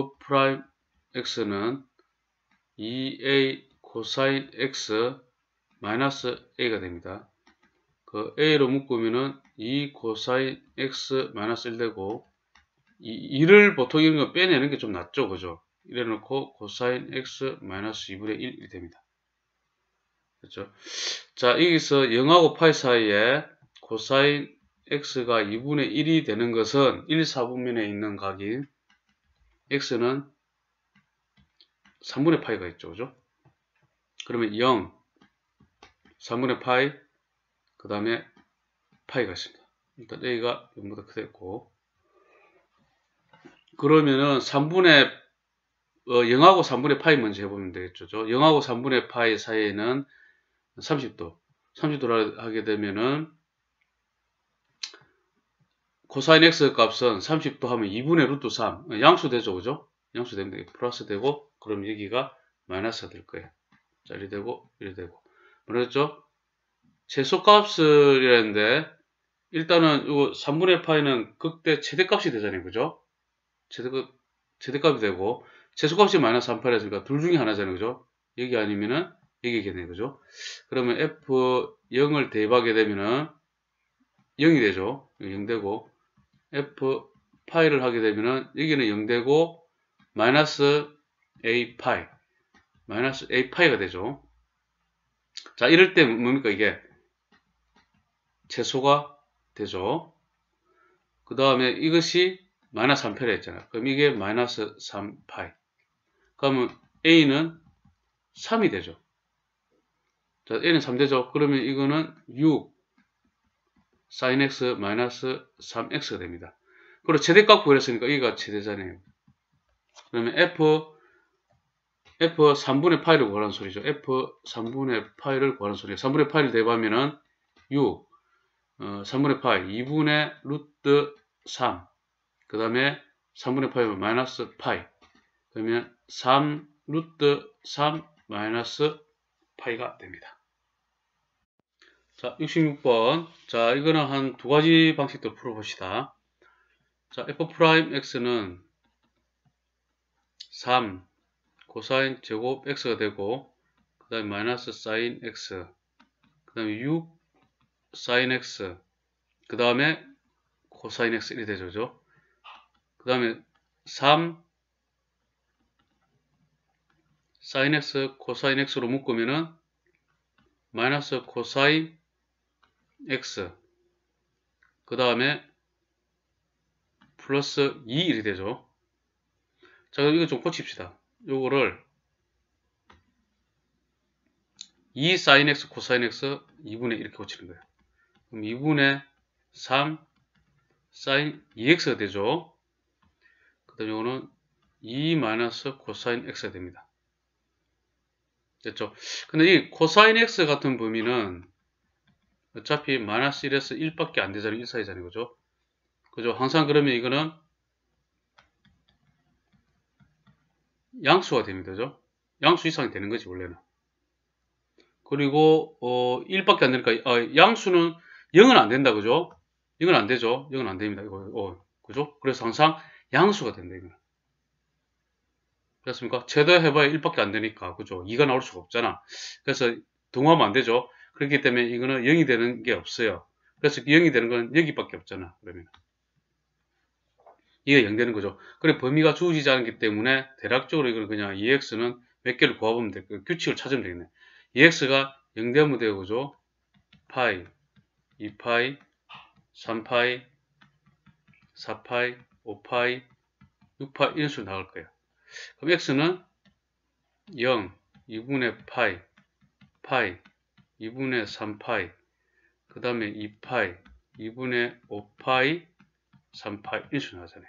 f'x는 2a 코사인 x 마이너스 a가 됩니다. 그 a로 묶으면은 2 코사인 x 마이너스 1 되고 2를 보통 이런 거 빼내는 게 좀 낫죠. 그죠? 이래 놓고 코사인 x 마이너스 2분의 1이 됩니다. 그렇죠? 자, 여기서 0하고 파이 사이에 코사인 x가 2분의 1이 되는 것은 1, 4분면에 있는 각인 x는 3분의 파이가 있죠. 그죠? 그러면 0, 3분의 파이, 그 다음에 파이가 있습니다. 일단 a가 0보다 크겠고 그러면은 0하고 3분의 파이 먼저 해보면 되겠죠. 0하고 3분의 파이 사이에는 30도. 30도를 하게 되면은 코사인 x 값은 30도 하면 2분의 루트 3. 양수 되죠. 그죠? 양수 됩니다. 플러스 되고, 그럼 여기가 마이너스가 될 거예요. 자, 이리 되고, 이리 되고. 그렇죠? 최소값을 이랬는데, 일단은 이거 3분의 파이는 극대 최대값이 되잖아요. 그죠? 최대값이 되고, 최소값이 마이너스 3파이였으니까 둘 중에 하나잖아요. 그죠? 여기 아니면은 여기겠네요. 그죠? 그러면 f0을 대입하게 되면은 0이 되죠. 0 되고, f 파이를 하게 되면은 여기는 0 되고, 마이너스 a 파이, 마이너스 a 파이가 되죠. 자, 이럴 때 뭡니까? 이게 최소가 되죠. 그 다음에 이것이 마이너스 3파이라 했잖아요. 그럼 이게 마이너스 3파이. 그러면 a는 3이 되죠. 자, a는 3 되죠. 그러면 이거는 6 sin x 마이너스 3x가 됩니다. 그리고 최대값 구했으니까 여기가 최대잖아요. 그러면 f 3분의 파이를 구하라는 소리죠. f 3분의 파이를 구하라는 소리예요. 3분의 파이를 대입하면은 6 3분의 파이 2분의 루트 3 그 다음에 3분의 파이면 마이너스 파이 그러면 3 루트 3 마이너스 파이가 됩니다. 자, 66번. 자, 이거는 한 두 가지 방식도 풀어봅시다. 자, f'x는 3 코사인 제곱 x가 되고, 그 다음에 마이너스 사인 x, 그 다음에 6 사인 x, 그 다음에 코사인 x 1이 되죠. 그죠? 그 다음에 3 사인 x 코사인 x로 묶으면은 마이너스 코사인 x 그 다음에 플러스 2 1이 되죠. 자, 이거 좀 고칩시다. 요거를 2 사인 x 코사인 x 2분의 이렇게 고치는 거예요. 그럼 2분의 3 사인 2x가 되죠. 그 다음에 이거는 2 마이너스 코사인 x가 됩니다. 됐죠? 근데 이 코사인 x 같은 범위는 어차피 마이너스 1에서 1밖에 안 되잖아요. 1 사이잖아요. 그죠? 그죠? 항상 그러면 이거는 양수가 됩니다. 그죠? 양수 이상이 되는 거지, 원래는. 그리고, 1밖에 안 되니까, 양수는 0은 안 된다. 그죠? 0은 안 되죠? 0은 안 됩니다. 이거, 그죠? 그래서 항상 양수가 된다. 이거. 그렇습니까? 최대해봐야 1밖에 안 되니까. 그죠? 2가 나올 수가 없잖아. 그래서 동화하면 안 되죠? 그렇기 때문에 이거는 0이 되는 게 없어요. 그래서 0이 되는 건 여기밖에 없잖아. 그러면. 이게 0 되는 거죠. 그래, 범위가 주어지지 않기 때문에 대략적으로 이걸 그냥 2x는 몇 개를 구해보면 돼. 그 규칙을 찾으면 되겠네. 2x가 0 되면 돼요. 그죠? 파이, 2파이, 3파이, 4파이, 5파이, 6파이 이런 식으로 나올 거예요. 그럼 x는 0, 2분의 파이, 파이, 2분의 3파이, 그 다음에 2파이, 2분의 5파이, 3파이 이런 식으로 나오잖아요.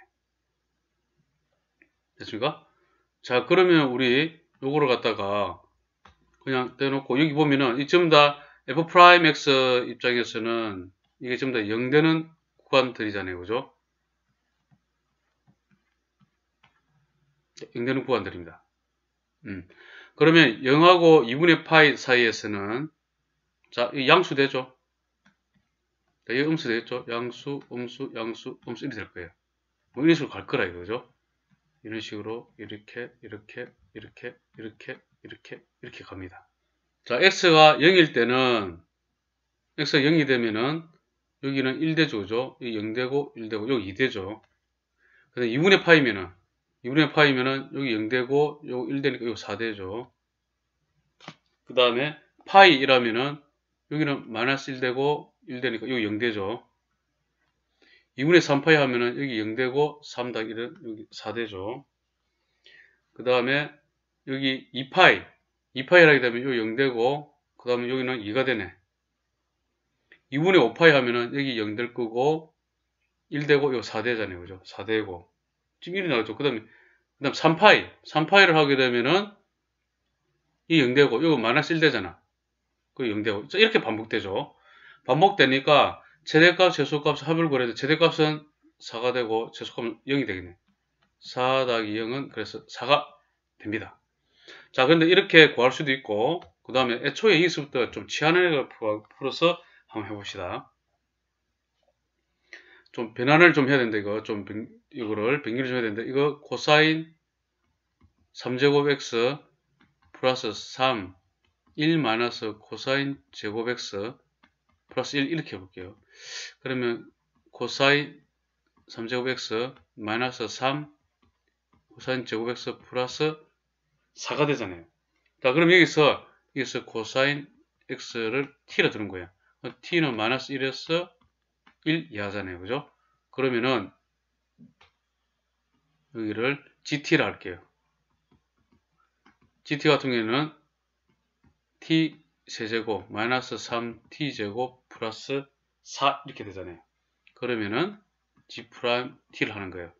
됐습니까? 자, 그러면 우리 요거를 갖다가 그냥 떼놓고 여기 보면은 이 전부 다 f'(x) 입장에서는 이게 전부 다 0 되는 구간들이잖아요. 그죠? 0 되는 구간들입니다. 그러면 0하고 2분의 파이 사이에서는 자, 이 양수 되죠? 이 음수 되겠죠? 양수, 음수, 양수, 음수 이렇게 될 거예요. 뭐 이런 식으로 갈 거라 이거죠? 이런 식으로 이렇게 이렇게 이렇게 이렇게 이렇게 이렇게 갑니다. 자, x가 0일 때는 x가 0이 되면은 여기는 1되죠. 그죠? 0 되고 1 되고 여기 2 되죠. 근데 2분의 파이면은 여기 0 되고 요거 1 되니까 여기 4 되죠. 그 다음에 파이 1하면은 여기는 마이너스 1 되고 1 되니까 여기 0 되죠. 2분의 3파이 하면은 여기 0 되고 3 더하기 1은 여기 4 되죠. 그 다음에 여기 2파이를 하게 되면 여기 0 되고 그 다음에 여기는 2가 되네. 2분의 5파이 하면은 여기 0 될 거고 1 되고 여기 4 되잖아요. 그죠? 4 되고 지금 1이 나오죠. 그 다음 3파이를 하게 되면은 이 0 되고 여기 마이너스 1 되잖아. 그 0 되고 이렇게 반복되죠. 반복되니까 최대값, 최소값 합을 구해도 최대값은 4가 되고 최소값은 0이 되겠네. 4 더하기 0은 그래서 4가 됩니다. 자, 근데 이렇게 구할 수도 있고 그 다음에 애초에 여기서부터 좀 치환을 풀어서 한번 해봅시다. 좀 변환을 좀 해야 된다. 이거를 변기를 좀 해야 된다. 이거 코사인 3제곱 x 플러스 3 1 마이너스 코사인 제곱 x 플러스 1 이렇게 해볼게요. 그러면 코사인 3제곱 x 마이너스 3 코사인 제곱 x 플러스 4가 되잖아요. 자, 그럼 여기서 코사인 x를 t로 두는 거예요. t는 마이너스 1에서 1 이하잖아요. 그죠? 그러면은 여기를 gt라 할게요. gt 같은 경우에는 t 세제곱 마이너스 3t제곱 플러스 4 이렇게 되잖아요. 그러면은 g 프라임 t를 하는 거예요.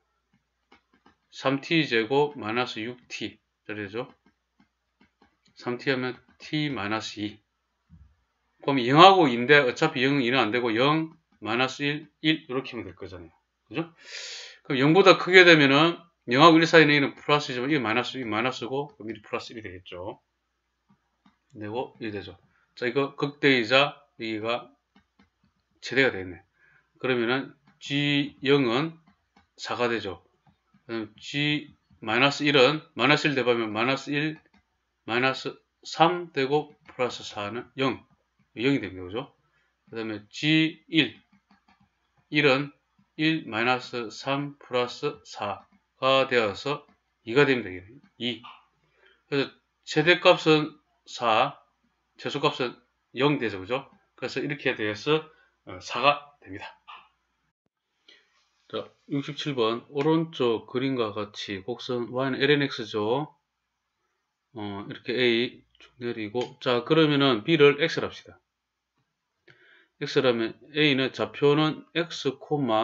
3t제곱 마이너스 6t 되죠? 3t 하면 t 마이너스 2. 그럼 0하고 2인데 어차피 0은 2는 안 되고 0 마이너스 1 1 이렇게 하면 될 거잖아요. 그죠? 그럼 0보다 크게 되면은 0하고 1 사이는 1은 플러스지만 이게 마이너스고 그럼 1이 플러스 1이 되겠죠. 되고 1이 되죠. 자, 이거 극대이자 여기가 최대가 되겠네. 그러면은 G0은 4가 되죠. 그럼 G-1은 마이너스 1 대보면 마이너스 1, 마이너스 3 되고 플러스 4는 0. 0이 됩니다. 그죠? 그 다음에 G1, 1은 1 마이너스 3 플러스 4가 되어서 2가 됩니다. 2. 그래서 최대값은 4, 최소값은 0 되죠. 그죠? 그래서 이렇게 돼서 4가 됩니다. 자, 67번 오른쪽 그림과 같이 곡선 y는 lnx죠. 이렇게 a 쭉 내리고, 자 그러면은 b를 x를 합시다. x라면 a는 좌표는 x,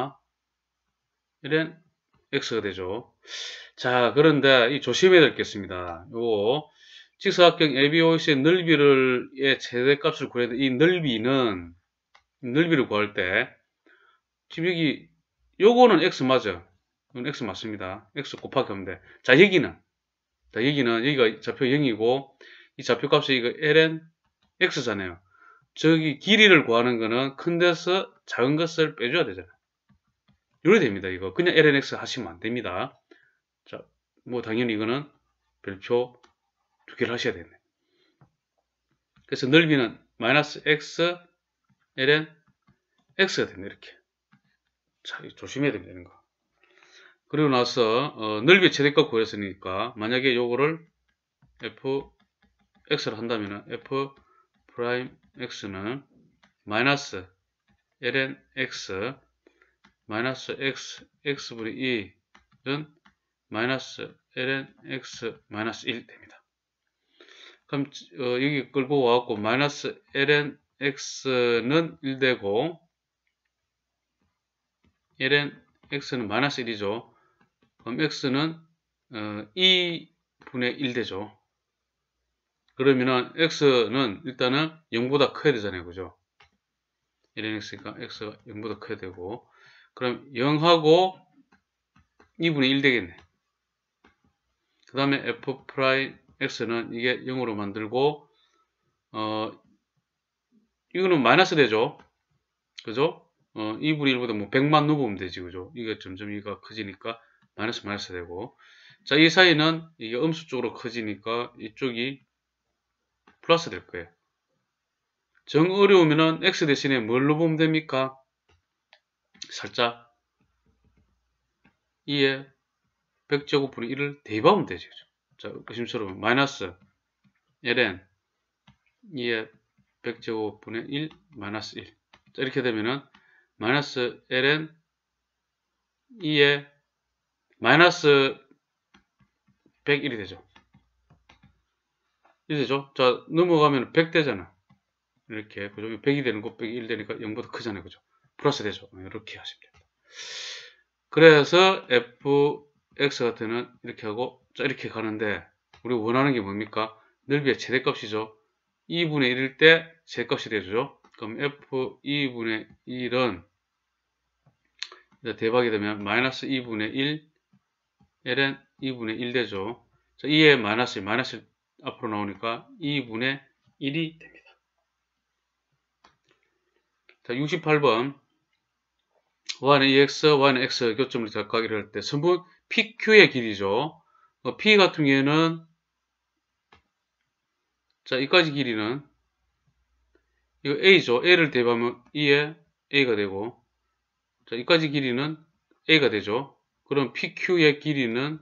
ln x가 되죠. 자, 그런데 이 조심해야 될 게 있습니다. 요거 직사각형 ABOC의 넓이의 최대값을 구해야 돼. 이 넓이를 구할 때 지금 여기 요거는 x 맞아. 이건 x 맞습니다. x 곱하기 하면 돼. 자, 여기가 좌표 0이고 이 좌표값이 이거 ln x잖아요. 저기 길이를 구하는 거는 큰 데서 작은 것을 빼줘야 되잖아요. 이래 됩니다. 이거 그냥 ln x 하시면 안 됩니다. 자, 뭐 당연히 이거는 별표 두 개를 하셔야 되네. 그래서 넓이는 마이너스 x ln x가 되네. 이렇게. 자, 조심해야 됩니다. 이런 거. 그리고 나서 넓이의 최대값 구했으니까 만약에 요거를 fx를 한다면 f 프라임 x는 마이너스 ln x 마이너스 x분의 2는 마이너스 ln x 마이너스 1 됩니다. 그럼 여기 끌고 와갖고 마이너스 ln x는 1 되고 ln x는 마이너스 1이죠. 그럼 x는 2분의 1 되죠. 그러면은 x는 일단은 0보다 커야 되잖아요. 그죠? ln x니까 x가 0보다 커야 되고, 그럼 0하고 2분의 1 되겠네. 그 다음에 f 프라임 x는 이게 0으로 만들고, 이거는 마이너스 되죠. 그죠? 2분의 1보다 뭐 100만 넣어보면 되지. 그죠? 이게 점점 이가 커지니까 마이너스 되고. 자, 이 사이는 이게 음수 쪽으로 커지니까 이쪽이 플러스 될 거예요. 정 어려우면은 x 대신에 뭘 넣어보면 됩니까? 살짝 2에 100제곱분의 1을 대입하면 되죠. 자, 의심스러우면 마이너스 ln 2에 100제곱분의 1 마이너스 1. 자, 이렇게 되면은 마이너스 ln 2에 마이너스 101이 되죠. 이 되죠? 자, 넘어가면 100 되잖아. 이렇게, 그죠? 100이 되는 거, 100이 1 되니까 0보다 크잖아요. 그죠? 플러스 되죠. 이렇게 하시면 됩니다. 그래서 fx 같은 경우는 이렇게 하고, 자, 이렇게 가는데, 우리 원하는 게 뭡니까? 넓이의 최대값이죠. 2분의 1일 때 최대값이 되죠. 그럼 f2분의 1은, 대박이 되면 마이너스 2분의 1, ln 2분의 1 되죠. 자, 2에 마이너스 앞으로 나오니까 2분의 1이 됩니다. 자, 68번. y는 ex, y는 x 교점을 작각이를 할 때 선분 PQ의 길이죠. P 같은 경우에는 자, 이까지 길이는 이거 A죠. A를 대입하면 2에 A가 되고, 자, 이까지 길이는 A가 되죠. 그럼 PQ의 길이는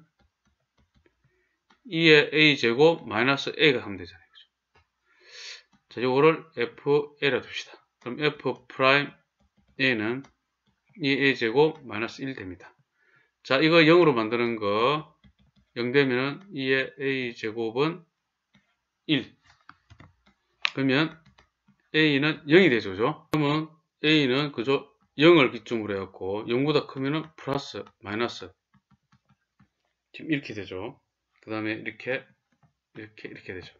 2의 A제곱 마이너스 A가 하면 되잖아요. 그죠? 자, 요거를 FA라 둡시다. 그럼 F 프라임 A는 2a제곱 마이너스 1 됩니다. 자, 이거 0으로 만드는 거 0 되면 2의 a제곱은 1. 그러면 a는 0이 되죠. 그죠? 그러면 a는 그죠? 0을 기준으로 해갖고 0보다 크면은 플러스 마이너스 지금 이렇게 되죠. 그 다음에 이렇게 되죠.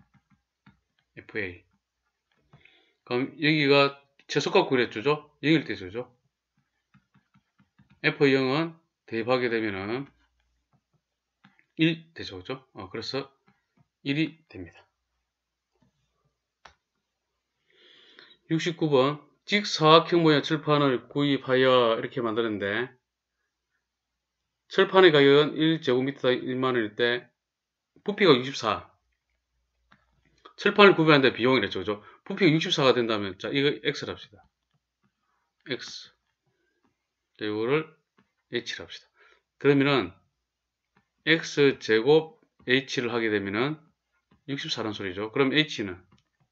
fa. 그럼 여기가 최소값 구했죠. 0일 때 되죠. f0은 대입하게 되면은 1 되죠. 그죠? 그래서 1이 됩니다. 69번 직사각형 모양 철판을 구입하여 이렇게 만드는데 철판의 가격은 1제곱미터 1만원일 때 부피가 64. 철판을 구입하는데 비용이랬죠. 그죠? 부피가 64가 된다면 자 이거 x를 합시다. x 자, 이거를 h를 합시다. 그러면은 x제곱 h를 하게 되면은 64란 소리죠. 그럼 h는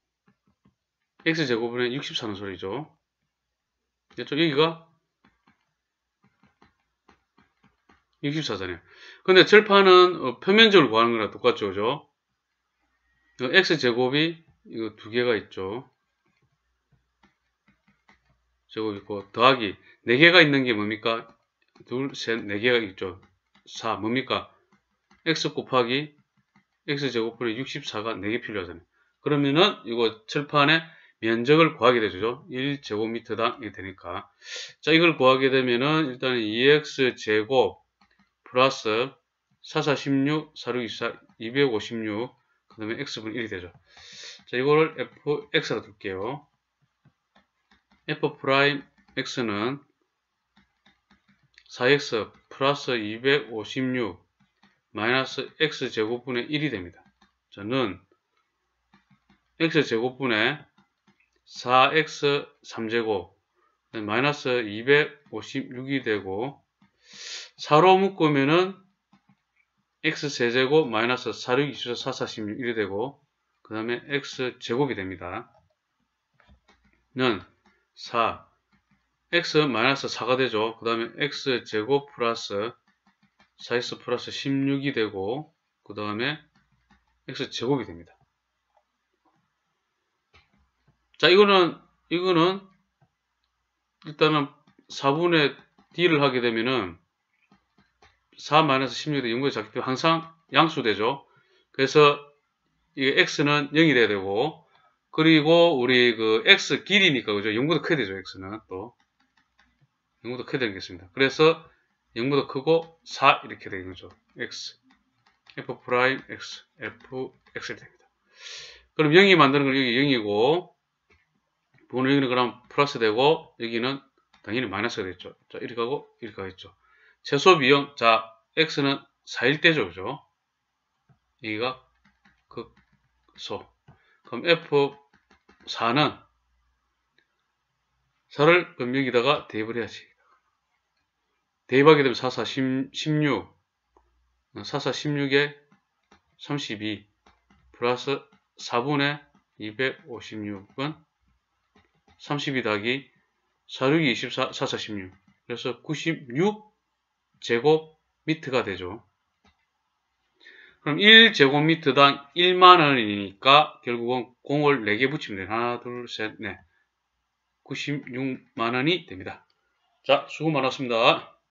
x제곱분의 64란 소리죠. 이쪽 여기가 64잖아요. 근데 절판은 표면적을 구하는 거랑 똑같죠. 그죠? x제곱이 이거 두 개가 있죠. 제곱 있고 더하기 4개가 있는 게 뭡니까? 둘, 셋, 4개가 있죠. 4 뭡니까? x 곱하기 x제곱분의 64가 4개 필요하잖아요. 그러면은 이거 철판의 면적을 구하게 되죠. 1제곱미터당 이게 되니까. 자, 이걸 구하게 되면은 일단 2x제곱 플러스 4416, 4624, 256, 그 다음에 x분의 1이 되죠. 자, 이거를 fx라 둘게요. f 프라임 x는 4x 플러스 256 마이너스 x제곱분의 1이 됩니다. 저는 x제곱분의 4x 3제곱 마이너스 256이 되고 4로 묶으면은 x세제곱 마이너스 4624 4416이 되고 그 다음에 x제곱이 됩니다. 는 4 x 마이너스 4가 되죠. 그 다음에 x제곱 플러스 4x 플러스 16이 되고 그 다음에 x제곱이 됩니다. 자, 이거는 일단은 4분의 d를 하게 되면은 4-16이 0보다 작기 때문에 항상 양수되죠. 그래서 이게 x는 0이 돼야 되고 그리고 우리 그 x 길이니까 그죠? 0보다 커야 되죠. x는 또 0보다 커야 되겠습니다. 그래서 0보다 크고 4 이렇게 되는 거죠. x f 프라임 x f x 됩니다. 그럼 0이 만드는 건 여기 0이고 부분은 여기는 그럼 플러스 되고 여기는 당연히 마이너스가 됐죠. 자, 이렇게 하고 이렇게 가겠죠. 최소 비용, 자, x는 4일 때죠. 그죠? 여기가 극소. 그럼 f4는 4를 그럼 여기다가 대입을 해야지. 대입하게 되면 4, 4, 16. 4, 4, 16에 32 플러스 4분의 256은 32 더하기 4, 6, 24, 4, 4, 16. 그래서 96제곱미터가 되죠. 그럼 1제곱미터당 1만원이니까 결국은 0을 4개 붙이면 돼요. 하나, 둘, 셋, 넷. 96만원이 됩니다. 자, 수고 많았습니다.